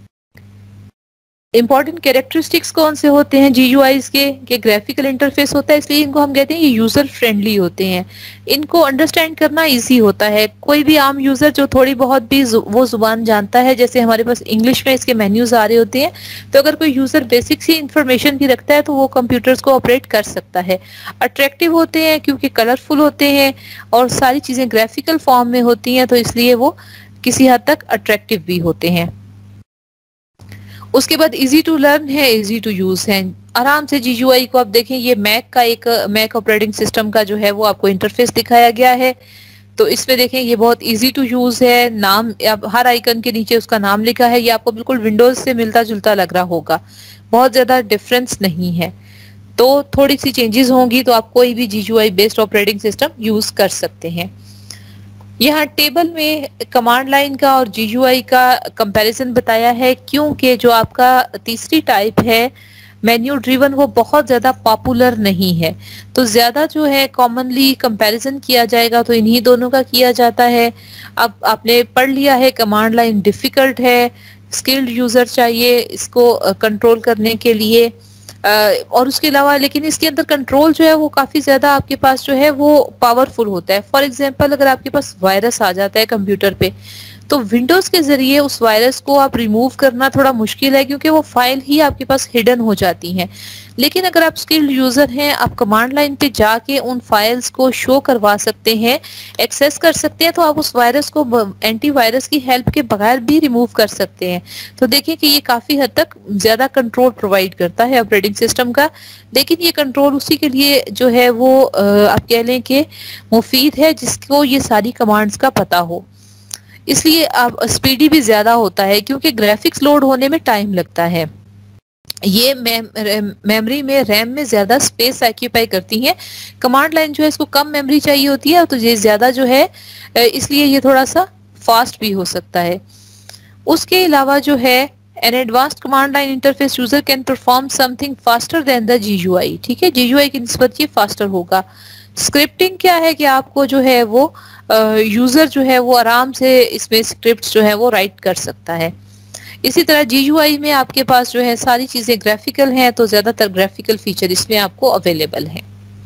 इंपॉर्टेंट कैरेक्टरिस्टिक्स कौन से होते हैं जीयूआईज के ग्राफिकल इंटरफेस होता है, इसलिए इनको हम कहते हैं ये यूजर फ्रेंडली होते हैं। इनको अंडरस्टैंड करना इजी होता है। कोई भी आम यूजर जो थोड़ी बहुत भी वो जुबान जानता है, जैसे हमारे पास इंग्लिश में इसके मेन्यूज आ रहे होते हैं, तो अगर कोई यूजर बेसिक सी इंफॉर्मेशन भी रखता है तो वो कंप्यूटर्स को ऑपरेट कर सकता है। अट्रैक्टिव होते हैं क्योंकि कलरफुल होते हैं और सारी चीजें ग्राफिकल फॉर्म में होती हैं, तो इसलिए वो किसी हद तक अट्रैक्टिव भी होते हैं। उसके बाद इजी टू लर्न है, इजी टू यूज है। आराम से जीयूआई को आप देखें, ये मैक ऑपरेटिंग सिस्टम का जो है वो आपको इंटरफेस दिखाया गया है। तो इसमें देखें ये बहुत इजी टू यूज है। नाम हर आइकन के नीचे उसका नाम लिखा है, ये आपको बिल्कुल विंडोज से मिलता जुलता लग रहा होगा, बहुत ज्यादा डिफरेंस नहीं है। तो थोड़ी सी चेंजेस होंगी तो आप कोई भी GUI based operating system use कर सकते हैं। यहाँ टेबल में कमांड लाइन का और जीयूआई का कंपैरिजन बताया है, क्योंकि जो आपका तीसरी टाइप है मेन्यू ड्रिवन, वो बहुत ज्यादा पॉपुलर नहीं है। तो ज्यादा जो है कॉमनली कंपैरिजन किया जाएगा तो इन्हीं दोनों का किया जाता है। अब आपने पढ़ लिया है कमांड लाइन डिफिकल्ट है, स्किल्ड यूजर चाहिए इसको कंट्रोल करने के लिए, और उसके अलावा लेकिन इसके अंदर कंट्रोल जो है वो काफी ज्यादा आपके पास जो है वो पावरफुल होता है। फॉर एग्जांपल अगर आपके पास वायरस आ जाता है कंप्यूटर पे, तो विंडोज के जरिए उस वायरस को आप रिमूव करना थोड़ा मुश्किल है, क्योंकि वो फाइल ही आपके पास हिडन हो जाती हैं। लेकिन अगर आप स्किल्ड यूजर हैं, आप कमांड लाइन पे जाके उन फाइल्स को शो करवा सकते हैं, एक्सेस कर सकते हैं, तो आप उस वायरस को एंटीवायरस की हेल्प के बगैर भी रिमूव कर सकते हैं। तो देखिए कि ये काफी हद तक ज्यादा कंट्रोल प्रोवाइड करता है ऑपरेटिंग सिस्टम का। लेकिन ये कंट्रोल उसी के लिए जो है वो आप कह लें कि मुफीद है जिसको ये सारी कमांड्स का पता हो। इसलिए अब स्पीडी भी ज्यादा होता है, क्योंकि ग्राफिक्स लोड होने में टाइम लगता है। ये मेमोरी में रैम में ज्यादा स्पेस ऑक्यूपाई करती है। कमांड लाइन जो है इसको कम मेमोरी चाहिए होती है, तो ये ज्यादा जो है इसलिए ये थोड़ा सा फास्ट भी हो सकता है। उसके अलावा जो है an advanced command line interface user can perform something faster than the GUI. ठीक है, जीयूआई की निस्बत ये फास्टर होगा। स्क्रिप्टिंग क्या है कि आपको जो है वो यूजर जो है वो आराम से इसमें स्क्रिप्ट जो है वो राइट कर सकता है। इसी तरह जीयूआई में आपके पास जो है सारी चीजें ग्राफिकल हैं, तो ज्यादातर ग्राफिकल फीचर इसमें आपको अवेलेबल है।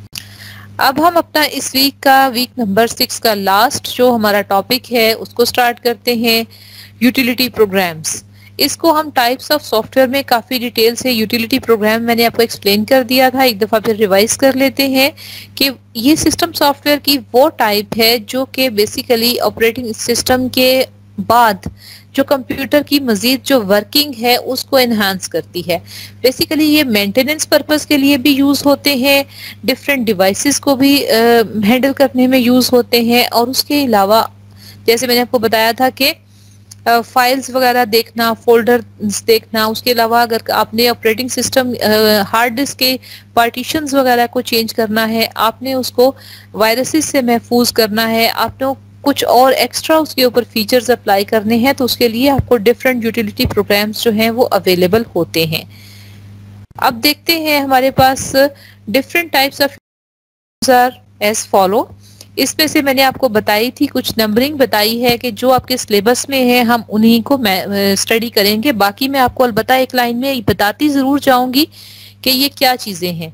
अब हम अपना इस वीक का वीक नंबर 6 का लास्ट जो हमारा टॉपिक है उसको स्टार्ट करते हैं, यूटिलिटी प्रोग्राम्स। इसको हम टाइप्स ऑफ सॉफ्टवेयर में काफी डिटेल से यूटिलिटी प्रोग्राम मैंने आपको एक्सप्लेन कर दिया था, एक दफा फिर रिवाइज कर लेते हैं कि ये सिस्टम सॉफ्टवेयर की वो टाइप है जो कि बेसिकली ऑपरेटिंग सिस्टम के बाद जो कंप्यूटर की मजीद जो वर्किंग है उसको एनहांस करती है। बेसिकली ये मेंटेनेंस पर्पस के लिए भी यूज होते हैं, डिफरेंट डिवाइसेस को भी हैंडल करने में यूज होते हैं, और उसके अलावा जैसे मैंने आपको बताया था कि फाइल्स वगैरह देखना, फोल्डर्स देखना, उसके अलावा अगर आपने ऑपरेटिंग सिस्टम हार्ड डिस्क के पार्टीशंस वगैरह को चेंज करना है, आपने उसको वायरसेस से महफूज करना है, आपने कुछ और एक्स्ट्रा उसके ऊपर फीचर्स अप्लाई करने हैं, तो उसके लिए आपको डिफरेंट यूटिलिटी प्रोग्राम्स जो हैं वो अवेलेबल होते हैं। अब देखते हैं हमारे पास different types of user as follow. इसमें से मैंने आपको बताई थी, कुछ नंबरिंग बताई है कि जो आपके सिलेबस में है हम उन्हीं को स्टडी करेंगे। बाकी मैं आपको अलबत्ता एक लाइन में बताती जरूर जाऊंगी कि ये क्या चीजें हैं।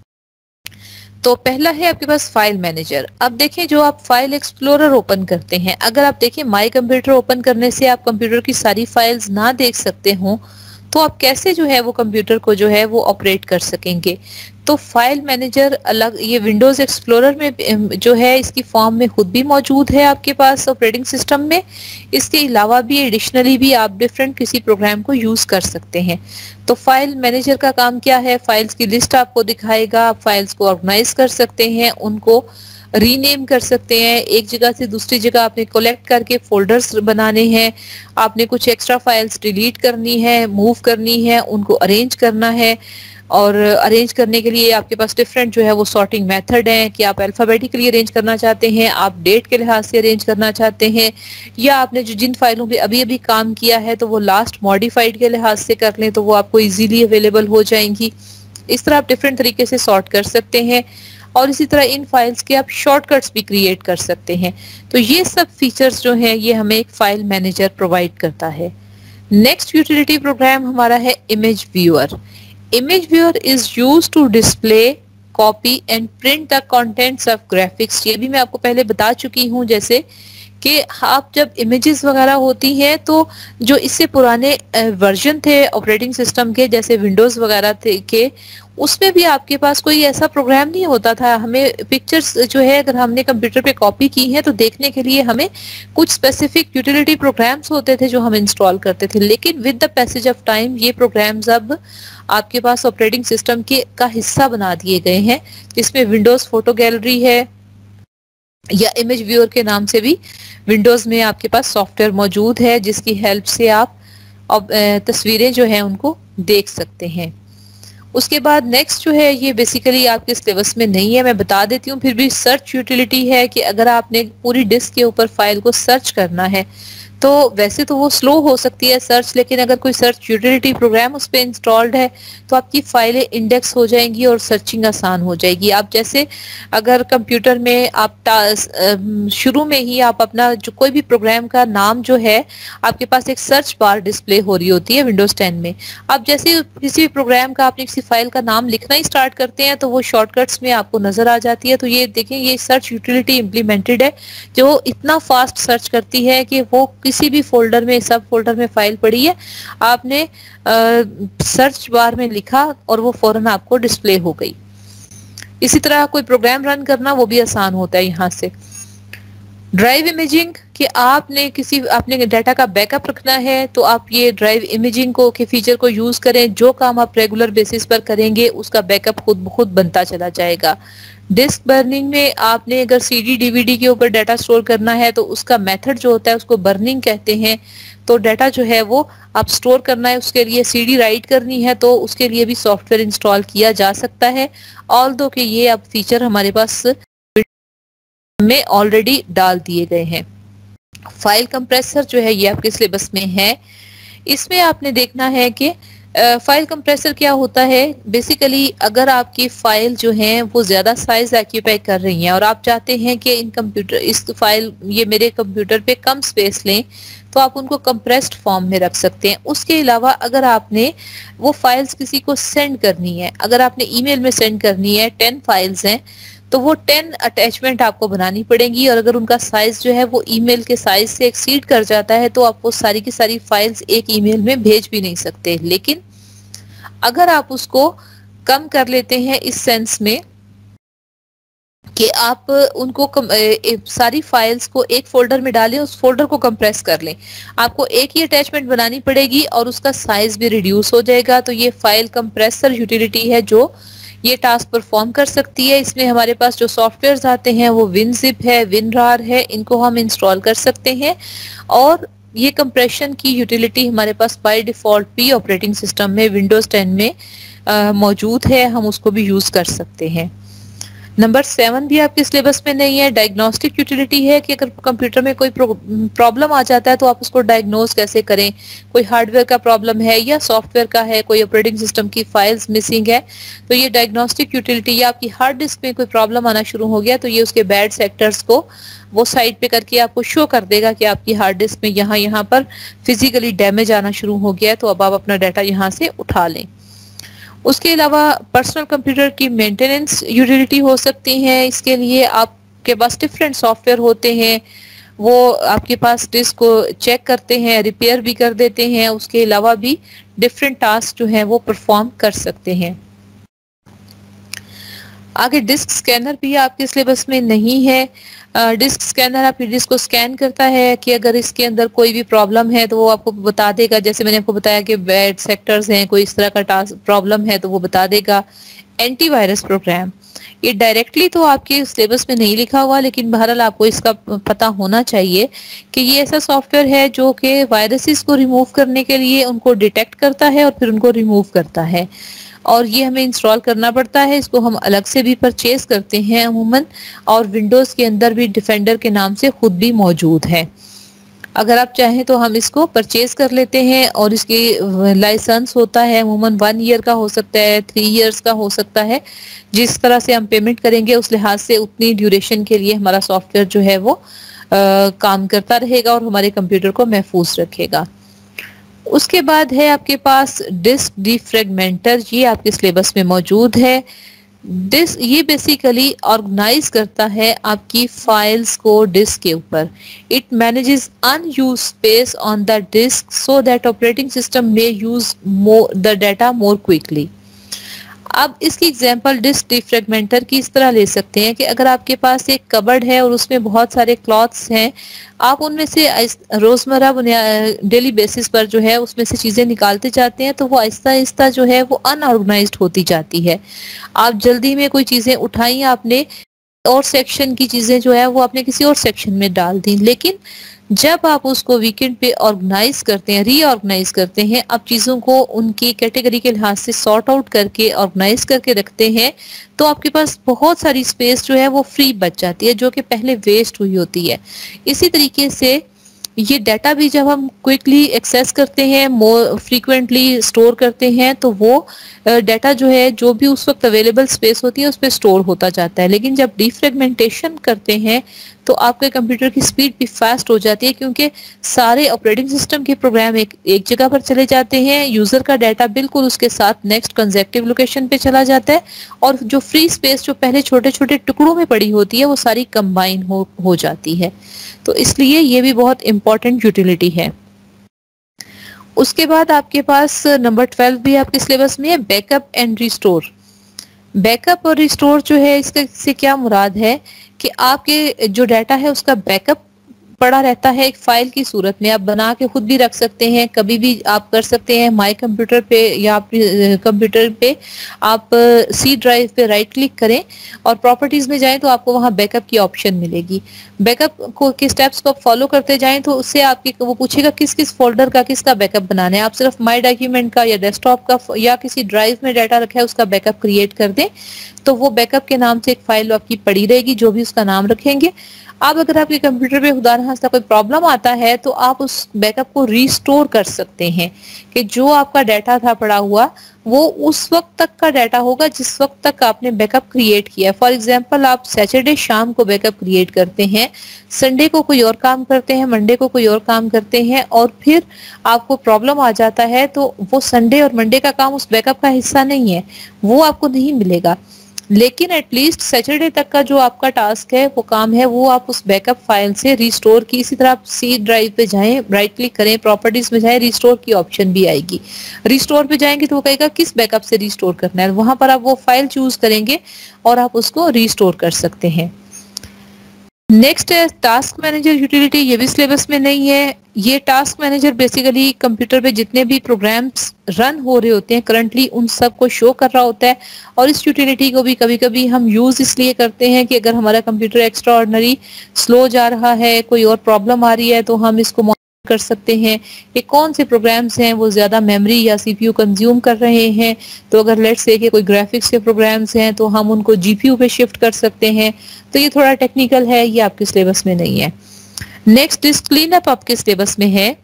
तो पहला है आपके पास फाइल मैनेजर। अब देखें, जो आप फाइल एक्सप्लोरर ओपन करते हैं, अगर आप देखें माई कंप्यूटर ओपन करने से आप कंप्यूटर की सारी फाइल्स ना देख सकते हो, तो आप कैसे जो है वो कंप्यूटर को जो है वो ऑपरेट कर सकेंगे। तो फाइल मैनेजर अलग, ये विंडोज एक्सप्लोरर में जो है इसकी फॉर्म में खुद भी मौजूद है आपके पास ऑपरेटिंग सिस्टम में। इसके अलावा भी एडिशनली भी आप डिफरेंट किसी प्रोग्राम को यूज कर सकते हैं। तो फाइल मैनेजर का काम क्या है, फाइल्स की लिस्ट आपको दिखाएगा, आप फाइल्स को ऑर्गेनाइज कर सकते हैं, उनको रीनेम कर सकते हैं, एक जगह से दूसरी जगह आपने कलेक्ट करके फोल्डर्स बनाने हैं, आपने कुछ एक्स्ट्रा फाइल्स डिलीट करनी है, मूव करनी है, उनको अरेंज करना है। और अरेंज करने के लिए आपके पास डिफरेंट जो है वो सॉर्टिंग मेथड है कि आप अल्फाबेटिकली अरेंज करना चाहते हैं, आप डेट के लिहाज से अरेंज करना चाहते हैं, या आपने जो जिन फाइलों पे अभी अभी काम किया है तो वो लास्ट मॉडिफाइड के लिहाज से कर लें तो वो आपको इजीली अवेलेबल हो जाएंगी। इस तरह आप डिफरेंट तरीके से सॉर्ट कर सकते हैं। और इसी तरह इन फाइल्स के आप शॉर्टकट्स भी क्रिएट कर सकते हैं। तो ये सब फीचर्स जो हैं ये हमें एक फाइल मैनेजर प्रोवाइड करता है। नेक्स्ट यूटिलिटी प्रोग्राम हमारा है image viewer. Image viewer is used to display, copy and print the contents of graphics. ये भी मैं आपको पहले बता चुकी हूँ, जैसे कि आप जब इमेजेस वगैरह होती हैं तो जो इससे पुराने वर्जन थे ऑपरेटिंग सिस्टम के, जैसे विंडोज वगैरह थे के, उसमें भी आपके पास कोई ऐसा प्रोग्राम नहीं होता था। हमें पिक्चर्स जो है अगर हमने कंप्यूटर पे कॉपी की है तो देखने के लिए हमें कुछ स्पेसिफिक यूटिलिटी प्रोग्राम्स होते थे जो हम इंस्टॉल करते थे। लेकिन with the passage of time ये प्रोग्राम्स अब आपके पास ऑपरेटिंग सिस्टम के का हिस्सा बना दिए गए हैं, जिसमें विंडोज फोटो गैलरी है, या इमेज व्यूअर के नाम से भी विंडोज में आपके पास सॉफ्टवेयर मौजूद है जिसकी हेल्प से आप तस्वीरें जो है उनको देख सकते हैं। उसके बाद नेक्स्ट जो है ये बेसिकली आपके सिलेबस में नहीं है, मैं बता देती हूँ, फिर भी सर्च यूटिलिटी है कि अगर आपने पूरी डिस्क के ऊपर फाइल को सर्च करना है तो वैसे तो वो स्लो हो सकती है सर्च, लेकिन अगर कोई सर्च यूटिलिटी प्रोग्राम उस पर इंस्टॉल्ड है तो आपकी फाइलें इंडेक्स हो जाएंगी और सर्चिंग आसान हो जाएगी। आप जैसे अगर कंप्यूटर में आप शुरू में ही आप अपना जो कोई भी प्रोग्राम का नाम जो है आपके पास एक सर्च बार डिस्प्ले हो रही होती है विंडोज 10 में। आप जैसे किसी भी प्रोग्राम का आपने किसी फाइल का नाम लिखना ही स्टार्ट करते हैं तो वो शॉर्टकट्स में आपको नजर आ जाती है। तो ये देखें, ये सर्च यूटिलिटी इम्प्लीमेंटेड है जो इतना फास्ट सर्च करती है कि वो किसी भी फोल्डर में, सब फोल्डर में फाइल पड़ी है, आपने सर्च बार में लिखा और वो फौरन आपको डिस्प्ले हो गई। इसी तरह कोई प्रोग्राम रन करना वो भी आसान होता है यहाँ से। ड्राइव इमेजिंग कि आपने डाटा का बैकअप रखना है तो आप ये ड्राइव इमेजिंग को के फीचर को यूज करें। जो काम आप रेगुलर बेसिस पर करेंगे उसका बैकअप खुद ब खुद बनता चला जाएगा। डिस्क बर्निंग में आपने अगर सीडी डीवीडी के ऊपर डाटा स्टोर करना है तो उसका मेथड जो होता है उसको बर्निंग कहते हैं। तो डाटा जो है वो आप स्टोर करना है, उसके लिए सीडी राइट करनी है तो उसके लिए भी सॉफ्टवेयर इंस्टॉल किया जा सकता है। ऑल्दो कि ये अब फीचर हमारे पास में ऑलरेडी डाल दिए गए हैं। फाइल कंप्रेसर जो है ये आपके सिलेबस में है। इसमें आपने देखना है कि फाइल कंप्रेसर क्या होता है। बेसिकली अगर आपकी फाइल जो है वो ज्यादा साइज ऑक्यूपाई कर रही है और आप चाहते हैं कि इस फाइल ये मेरे कंप्यूटर पे कम स्पेस लें तो आप उनको कंप्रेस्ड फॉर्म में रख सकते हैं। उसके अलावा अगर आपने वो फाइल्स किसी को सेंड करनी है, अगर आपने ईमेल में सेंड करनी है, 10 फाइल्स हैं तो वो 10 अटैचमेंट आपको बनानी पड़ेगी और अगर उनका साइज जो है वो ईमेल के साइज से एक्सीड कर जाता है तो आप वो सारी की सारी फाइल्स एक ईमेल में भेज भी नहीं सकते। लेकिन अगर आप उसको कम कर लेते हैं इस सेंस में कि आप उनको सारी फाइल्स को एक फोल्डर में डालें, उस फोल्डर को कंप्रेस कर लें, आपको एक ही अटैचमेंट बनानी पड़ेगी और उसका साइज भी रिड्यूस हो जाएगा। तो ये फाइल कंप्रेसर यूटिलिटी है जो ये टास्क परफॉर्म कर सकती है। इसमें हमारे पास जो सॉफ्टवेयर्स आते हैं वो विनजिप है, विनरार है, इनको हम इंस्टॉल कर सकते हैं और ये कंप्रेशन की यूटिलिटी हमारे पास बाय डिफॉल्ट भी ऑपरेटिंग सिस्टम में विंडोज 10 में मौजूद है, हम उसको भी यूज कर सकते हैं। नंबर 7 भी आपके सिलेबस में नहीं है। डायग्नोस्टिक यूटिलिटी है कि अगर कंप्यूटर में कोई प्रॉब्लम आ जाता है तो आप उसको डायग्नोज कैसे करें। कोई हार्डवेयर का प्रॉब्लम है या सॉफ्टवेयर का है, कोई ऑपरेटिंग सिस्टम की फाइल्स मिसिंग है तो ये डायग्नोस्टिक यूटिलिटी, या आपकी हार्ड डिस्क में कोई प्रॉब्लम आना शुरू हो गया तो ये उसके बैड सेक्टर्स को वो साइड पे करके आपको शो कर देगा कि आपकी हार्ड डिस्क में यहाँ पर फिजिकली डैमेज आना शुरू हो गया है तो अब आप अपना डाटा यहाँ से उठा लें। उसके अलावा पर्सनल कंप्यूटर की मेंटेनेंस यूटिलिटी हो सकती है। इसके लिए आपके पास डिफरेंट सॉफ्टवेयर होते हैं वो आपके पास डिस्क को चेक करते हैं, रिपेयर भी कर देते हैं, उसके अलावा भी डिफरेंट टास्क जो है वो परफॉर्म कर सकते हैं। आगे डिस्क स्कैनर भी आपके सिलेबस में नहीं है। डिस्क स्कैनर आपकी डिस्क को स्कैन करता है कि अगर इसके अंदर कोई भी प्रॉब्लम है तो वो आपको बता देगा। जैसे मैंने आपको बताया कि बैड सेक्टर्स हैं, कोई इस तरह का टास्क प्रॉब्लम है तो वो बता देगा। एंटीवायरस प्रोग्राम, ये डायरेक्टली तो आपके सिलेबस में नहीं लिखा हुआ, लेकिन बहरहाल आपको इसका पता होना चाहिए कि ये ऐसा सॉफ्टवेयर है जो कि वायरसेस को रिमूव करने के लिए उनको डिटेक्ट करता है और फिर उनको रिमूव करता है, और ये हमें इंस्टॉल करना पड़ता है। इसको हम अलग से भी परचेज करते हैं अमूमन, और विंडोज के अंदर भी डिफेंडर के नाम से खुद भी मौजूद है। अगर आप चाहें तो हम इसको परचेज कर लेते हैं, और इसकी लाइसेंस होता है अमूमन 1 ईयर का हो सकता है, 3 इयर्स का हो सकता है। जिस तरह से हम पेमेंट करेंगे उस लिहाज से उतनी ड्यूरेशन के लिए हमारा सॉफ्टवेयर जो है वो काम करता रहेगा और हमारे कंप्यूटर को महफूज रखेगा। उसके बाद है आपके पास डिस्क डिफ्रेगमेंटर, ये आपके सिलेबस में मौजूद है। ये बेसिकली ऑर्गेनाइज करता है आपकी फाइल्स को डिस्क के ऊपर। It manages unused space on the disk so that operating system may use the data more quickly. अब इसकी एग्जांपल डिस्क डिफ्रेगमेंटर की इस तरह ले सकते हैं कि अगर आपके पास एक कबर्ड है और उसमें बहुत सारे क्लॉथ्स हैं, आप उनमें से रोजमर्रा डेली बेसिस पर जो है उसमें से चीजें निकालते जाते हैं, तो वो आहिस्ता आहिस्ता जो है वो अनऑर्गेनाइज्ड होती जाती है। आप जल्दी में कोई चीजें उठाई आपने, और सेक्शन की चीजें जो है वो आपने किसी और सेक्शन में डाल दी, लेकिन जब आप उसको वीकेंड पे ऑर्गेनाइज करते हैं, रीऑर्गेनाइज करते हैं, आप चीजों को उनकी कैटेगरी के लिहाज से सॉर्ट आउट करके ऑर्गेनाइज करके रखते हैं, तो आपके पास बहुत सारी स्पेस जो है वो फ्री बच जाती है, जो कि पहले वेस्ट हुई होती है। इसी तरीके से ये डाटा भी जब हम क्विकली एक्सेस करते हैं, मोर फ्रीक्वेंटली स्टोर करते हैं, तो वो डाटा जो है जो भी उस वक्त अवेलेबल स्पेस होती है उस पर स्टोर होता जाता है। लेकिन जब डिफ्रेगमेंटेशन करते हैं तो आपके कंप्यूटर की स्पीड भी फास्ट हो जाती है, क्योंकि सारे ऑपरेटिंग सिस्टम के प्रोग्राम एक जगह पर चले जाते हैं, यूजर का डाटा बिल्कुल उसके साथ नेक्स्ट कंसेक्टिव लोकेशन पे चला जाता है, और जो फ्री स्पेस जो पहले छोटे छोटे टुकड़ों में पड़ी होती है वो सारी कंबाइन हो जाती है। तो इसलिए ये भी बहुत इंपॉर्टेंट यूटिलिटी है। उसके बाद आपके पास नंबर 12 भी आपके सिलेबस में है, बैकअप एंड रिस्टोर। बैकअप और रिस्टोर जो है इसका से क्या मुराद है कि आपके जो डाटा है उसका बैकअप पड़ा रहता है एक फाइल की सूरत में, आप बना के खुद भी रख सकते हैं, कभी भी आप कर सकते हैं। माई कंप्यूटर पे या अपने कंप्यूटर पे आप सी ड्राइव पे राइट क्लिक करें और प्रॉपर्टीज में जाएं तो आपको वहां बैकअप की ऑप्शन मिलेगी। बैकअप को के स्टेप्स को आप फॉलो करते जाएं तो उससे आपके वो पूछेगा किस किस फोल्डर का किसका बैकअप बनाना है। आप सिर्फ माई डॉक्यूमेंट का या डेस्कटॉप का या किसी ड्राइव में डाटा रखा है उसका बैकअप क्रिएट कर दें, तो वो बैकअप के नाम से एक फाइल आपकी पड़ी रहेगी, जो भी उसका नाम रखेंगे। अब अगर आपके कंप्यूटर पे खुदा न खास्ता कोई प्रॉब्लम आता है तो आप उस बैकअप को रिस्टोर कर सकते हैं, कि जो आपका डाटा था पड़ा हुआ वो उस वक्त तक का डाटा होगा जिस वक्त तक आपने बैकअप क्रिएट किया। फॉर एग्जांपल आप सैटरडे शाम को बैकअप क्रिएट करते हैं, संडे को कोई और काम करते हैं, मंडे को कोई और काम करते हैं, और फिर आपको प्रॉब्लम आ जाता है, तो वो संडे और मंडे का काम उस बैकअप का हिस्सा नहीं है, वो आपको नहीं मिलेगा। लेकिन एटलीस्ट सैटरडे तक का जो आपका टास्क है, वो काम है, वो आप उस बैकअप फाइल से रिस्टोर की। इसी तरह आप सी ड्राइव पे जाएं, राइट क्लिक करें, प्रॉपर्टीज में जाएं, रिस्टोर की ऑप्शन भी आएगी। रिस्टोर पे जाएंगे तो वो कहेगा किस बैकअप से रिस्टोर करना है, वहां पर आप वो फाइल चूज करेंगे और आप उसको रिस्टोर कर सकते हैं। नेक्स्ट है टास्क मैनेजर यूटिलिटी, ये भी सिलेबस में नहीं है। ये टास्क मैनेजर बेसिकली कंप्यूटर पे जितने भी प्रोग्राम्स रन हो रहे होते हैं करंटली उन सब को शो कर रहा होता है, और इस यूटिलिटी को भी कभी कभी हम यूज इसलिए करते हैं कि अगर हमारा कंप्यूटर एक्स्ट्रा ऑर्डिनरी स्लो जा रहा है, कोई और प्रॉब्लम आ रही है, तो हम इसको कर सकते हैं कि कौन से प्रोग्राम्स हैं वो ज्यादा मेमोरी या सीपीयू कंज्यूम कर रहे हैं। तो अगर लेट्स से कि कोई ग्राफिक्स के प्रोग्राम्स हैं तो हम उनको जीपीयू पे शिफ्ट कर सकते हैं। तो ये थोड़ा टेक्निकल है, ये आपके सिलेबस में नहीं है। नेक्स्ट डिस्क क्लीनअप आपके सिलेबस में है।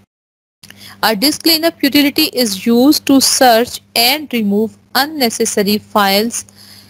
A disk cleanup utility is used to search and remove unnecessary files.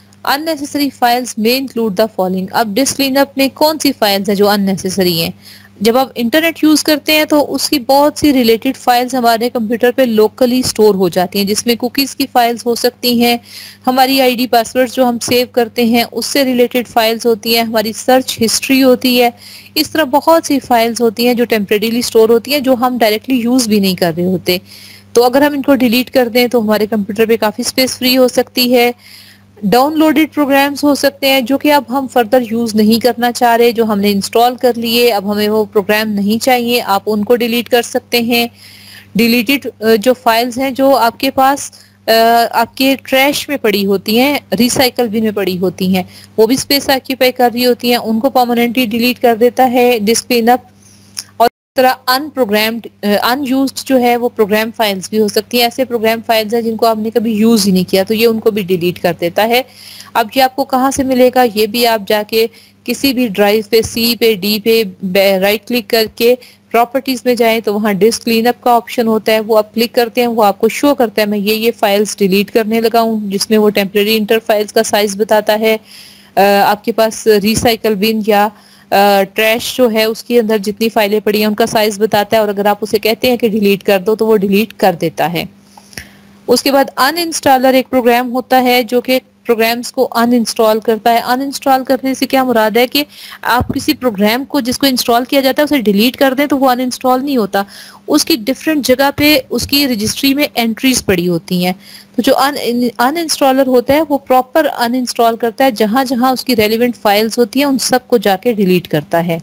Unnecessary files may include the following. अब डिस्क क्लीनअप में कौन सी फाइल्स है जो अननेसेसरी हैं? जब आप इंटरनेट यूज करते हैं तो उसकी बहुत सी रिलेटेड फाइल्स हमारे कंप्यूटर पे लोकली स्टोर हो जाती हैं, जिसमें कुकीज की फाइल्स हो सकती हैं, हमारी आईडी पासवर्ड जो हम सेव करते हैं उससे रिलेटेड फाइल्स होती हैं, हमारी सर्च हिस्ट्री होती है। इस तरह बहुत सी फाइल्स होती हैं जो टेम्परेरीली स्टोर होती हैं, जो हम डायरेक्टली यूज भी नहीं कर रहे होते। तो अगर हम इनको डिलीट कर दें तो हमारे कंप्यूटर पे काफी स्पेस फ्री हो सकती है। डाउनलोडेड प्रोग्राम्स हो सकते हैं जो कि अब हम फर्दर यूज नहीं करना चाह रहे, जो हमने इंस्टॉल कर लिए, अब हमें वो प्रोग्राम नहीं चाहिए, आप उनको डिलीट कर सकते हैं। डिलीटेड जो फाइल्स हैं जो आपके पास आपके ट्रैश में पड़ी होती हैं, रिसाइकल बिन में पड़ी होती हैं, वो भी स्पेस ऑक्यूपाई कर रही होती हैं, उनको परमानेंटली डिलीट कर देता है डिस्क क्लीनअप। और तरह अनप्रोग्राम्ड अनयूज्ड जो है वो प्रोग्राम फाइल्स भी हो सकती हैं, ऐसे प्रोग्राम फाइल्स हैं जिनको आपने कभी यूज ही नहीं किया, तो ये उनको भी डिलीट कर देता है। अब ये आपको कहाँ से मिलेगा, ये भी आप जाके किसी भी ड्राइव पे, सी पे, डी पे राइट क्लिक करके प्रॉपर्टीज में जाएं तो वहाँ डिस्क क्लीनअप का ऑप्शन होता है, वो आप क्लिक करते हैं, वो आपको शो करता है मैं ये फाइल्स डिलीट करने लगा हूँ, जिसमें वो टेम्परेरी इंटर फाइल्स का साइज बताता है। आपके पास रिसाइकल बिन या ट्रैश जो है उसके अंदर जितनी फाइलें पड़ी हैं उनका साइज बताता है, और अगर आप उसे कहते हैं कि डिलीट कर दो तो वो डिलीट कर देता है। उसके बाद अनइंस्टॉलर एक प्रोग्राम होता है जो कि प्रोग्राम्स को अनइंस्टॉल करता है। अनइंस्टॉल करने से क्या मुराद है कि आप किसी प्रोग्राम को जिसको इंस्टॉल किया जाता है उसे डिलीट कर दें तो वो अनइंस्टॉल नहीं होता, उसकी डिफरेंट जगह पे उसकी रजिस्ट्री में एंट्रीज पड़ी होती हैं। तो जो अनइंस्टॉलर होता है वो प्रॉपर अनइंस्टॉल करता है, जहां जहां उसकी रेलिवेंट फाइल्स होती हैं उन सबको जाके डिलीट करता है।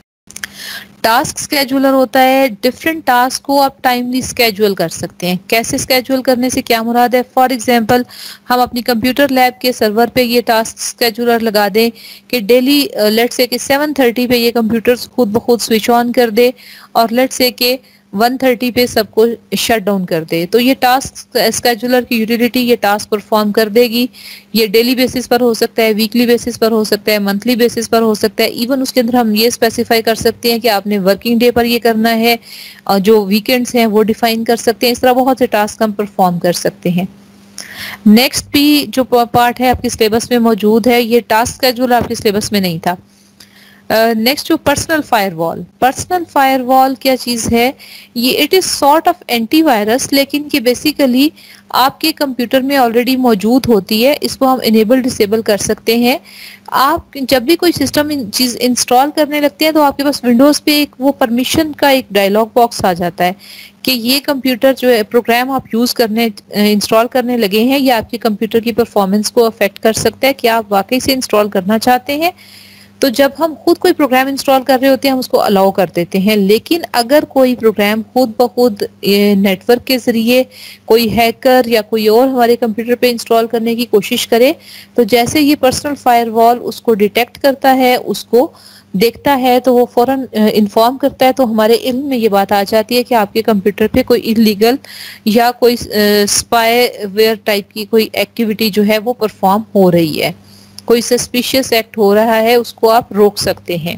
टास्क स्केड्यूलर होता है, डिफरेंट टास्क को आप टाइमली स्केड्यूल कर सकते हैं। कैसे स्केड्यूल करने से क्या मुराद है, फॉर एग्जांपल हम अपनी कंप्यूटर लैब के सर्वर पे ये टास्क स्केड्यूलर लगा दें कि डेली लेट्स से कि 7:30 पे ये कंप्यूटर खुद ब खुद स्विच ऑन कर दे और लेट्स से कि 1:30 पे सबको शट डाउन कर दे, तो ये टास्क स्केड्यूलर की यूटिलिटी ये टास्क परफॉर्म कर देगी। ये डेली बेसिस पर हो सकता है, वीकली बेसिस पर हो सकता है, मंथली बेसिस पर हो सकता है, इवन उसके अंदर हम ये स्पेसिफाई कर सकते हैं कि आपने वर्किंग डे पर ये करना है, और जो वीकेंड्स हैं वो डिफाइन कर सकते हैं। इस तरह बहुत से टास्क हम परफॉर्म कर सकते हैं। नेक्स्ट भी जो पार्ट है आपके सिलेबस में मौजूद है, ये टास्क स्केड्यूलर आपके सिलेबस में नहीं था। नेक्स्ट जो पर्सनल फायरवॉल, पर्सनल फायरवॉल क्या चीज है, ये it is sort of antivirus, लेकिन ये बेसिकली आपके कंप्यूटर में ऑलरेडी मौजूद होती है, इसको हम इनेबल डिसेबल कर सकते हैं। आप जब भी कोई सिस्टम चीज इंस्टॉल करने लगते हैं तो आपके पास विंडोज पे एक वो परमिशन का एक डायलॉग बॉक्स आ जाता है कि ये कंप्यूटर जो है प्रोग्राम आप यूज करने इंस्टॉल करने लगे हैं, ये आपके कंप्यूटर की परफॉर्मेंस को अफेक्ट कर सकता है, क्या आप वाकई से इंस्टॉल करना चाहते हैं। तो जब हम खुद कोई प्रोग्राम इंस्टॉल कर रहे होते हैं हम उसको अलाउ कर देते हैं, लेकिन अगर कोई प्रोग्राम खुद ब खुद नेटवर्क के जरिए कोई हैकर या कोई और हमारे कंप्यूटर पे इंस्टॉल करने की कोशिश करे, तो जैसे ये पर्सनल फायरवॉल उसको डिटेक्ट करता है, उसको देखता है, तो वो फौरन इन्फॉर्म करता है, तो हमारे इल्म में ये बात आ जाती है कि आपके कंप्यूटर पे कोई इलीगल या कोई स्पाईवेयर टाइप की कोई एक्टिविटी जो है वो परफॉर्म हो रही है, कोई सस्पिशियस एक्ट हो रहा है, उसको आप रोक सकते हैं।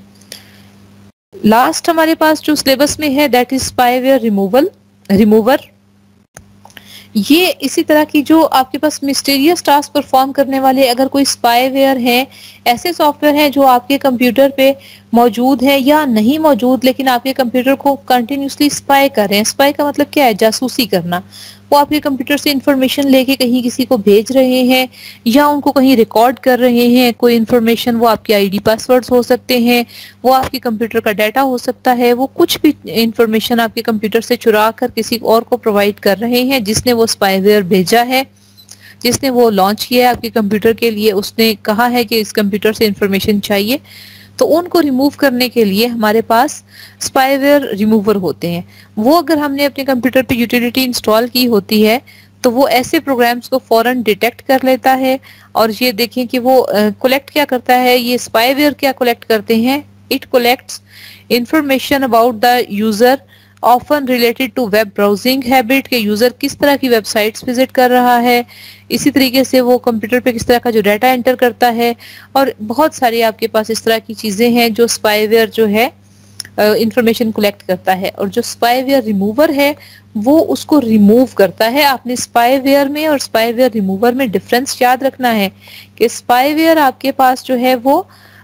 लास्ट हमारे पास जो सिलेबस में है दैट इज स्पाईवेयर रिमूवर। ये इसी तरह की जो आपके पास मिस्टीरियस टास्क परफॉर्म करने वाले अगर कोई स्पाईवेयर हैं, ऐसे सॉफ्टवेयर हैं जो आपके कंप्यूटर पे मौजूद है या नहीं मौजूद लेकिन आपके कंप्यूटर को कंटिन्यूसली स्पाई कर रहे हैं। स्पाई का मतलब क्या है, जासूसी करना। वो आपके कंप्यूटर से इंफॉर्मेशन लेके कहीं किसी को भेज रहे हैं या उनको कहीं रिकॉर्ड कर रहे हैं, कोई इंफॉर्मेशन, वो आपके आईडी पासवर्ड्स हो सकते हैं, वो आपके कंप्यूटर का डाटा हो सकता है, वो कुछ भी इंफॉर्मेशन आपके कंप्यूटर से चुरा कर किसी और को प्रोवाइड कर रहे हैं, जिसने वो स्पाईवेयर भेजा है, जिसने वो लॉन्च किया है आपके कंप्यूटर के लिए, उसने कहा है कि इस कंप्यूटर से इंफॉर्मेशन चाहिए, तो उनको रिमूव करने के लिए हमारे पास स्पाईवेयर रिमूवर होते हैं। वो अगर हमने अपने कंप्यूटर पे यूटिलिटी इंस्टॉल की होती है तो वो ऐसे प्रोग्राम्स को फौरन डिटेक्ट कर लेता है। और ये देखें कि वो कलेक्ट क्या करता है, ये स्पाईवेयर क्या कलेक्ट करते हैं, it collects information about the user often related to web browsing habit, के यूजर किस तरह की वेबसाइट्स विजिट कर रहा है, इसी तरीके से वो कंप्यूटर पे किस तरह का जो डाटा एंटर करता है, और बहुत सारी आपके पास इस तरह की चीजें हैं जो स्पाईवेयर जो है इंफॉर्मेशन कलेक्ट करता है। और जो स्पाईवेयर रिमूवर है वो उसको रिमूव करता है। आपने स्पाईवेयर में और स्पाईवेयर रिमूवर में डिफरेंस याद रखना है कि स्पाईवेयर आपके पास जो है वो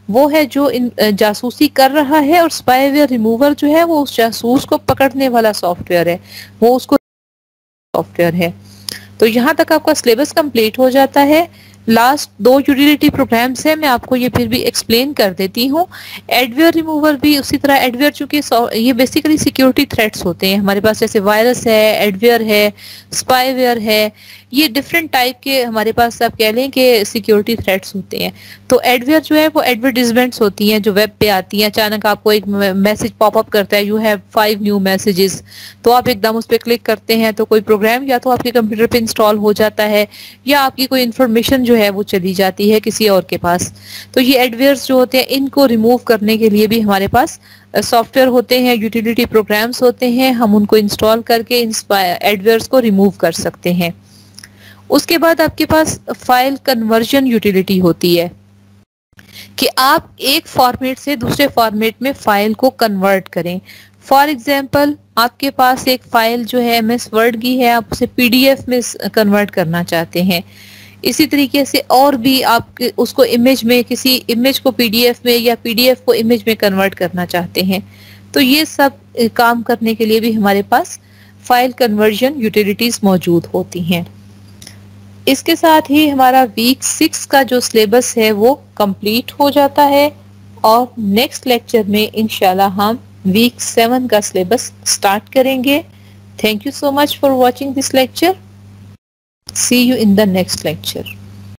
वो है जो जासूसी कर रहा है, और स्पाईवेयर रिमूवर जो है वो उस जासूस को पकड़ने वाला सॉफ्टवेयर है, वो उसको सॉफ्टवेयर है। तो यहाँ तक आपका सिलेबस कंप्लीट हो जाता है। लास्ट 2 यूटिलिटी प्रोग्राम्स है, मैं आपको ये फिर भी एक्सप्लेन कर देती हूँ। एडवेयर रिमूवर भी उसी तरह, एडवेयर चूंकि ये बेसिकली सिक्योरिटी थ्रेट्स होते हैं हमारे पास, जैसे वायरस है, एडवेयर है, स्पाईवेयर है, ये डिफरेंट टाइप के हमारे पास आप कह लें कि सिक्योरिटी थ्रेट्स होते हैं। तो एडवेयर जो है वो एडवर्टीजमेंट्स होती हैं जो वेब पे आती हैं, अचानक आपको एक मैसेज पॉपअप करता है, यू हैव 5 न्यू मैसेजेस, तो आप एकदम उस पर क्लिक करते हैं तो कोई प्रोग्राम या तो आपके कंप्यूटर पे इंस्टॉल हो जाता है, या आपकी कोई इन्फॉर्मेशन जो है वो चली जाती है किसी और के पास। तो ये एडवेयर्स जो होते हैं, इनको रिमूव करने के लिए भी हमारे पास सॉफ्टवेयर होते हैं, यूटिलिटी प्रोग्राम्स होते हैं, हम उनको इंस्टॉल करके इन एडवेयर्स को रिमूव कर सकते हैं। उसके बाद आपके पास फाइल कन्वर्जन यूटिलिटी होती है कि आप एक फॉर्मेट से दूसरे फॉर्मेट में फाइल को कन्वर्ट करें। फॉर एग्जाम्पल, आपके पास एक फाइल जो है MS वर्ड की है, आप उसे PDF में कन्वर्ट करना चाहते हैं। इसी तरीके से और भी आप उसको इमेज में, किसी इमेज को PDF में या PDF को इमेज में कन्वर्ट करना चाहते हैं। तो ये सब काम करने के लिए भी हमारे पास फाइल कन्वर्जन यूटिलिटीज मौजूद होती हैं। इसके साथ ही हमारा वीक 6 का जो सिलेबस है वो कंप्लीट हो जाता है, और नेक्स्ट लेक्चर में इंशाल्लाह हम वीक 7 का सिलेबस स्टार्ट करेंगे। Thank you so much for watching this lecture. See you in the next lecture.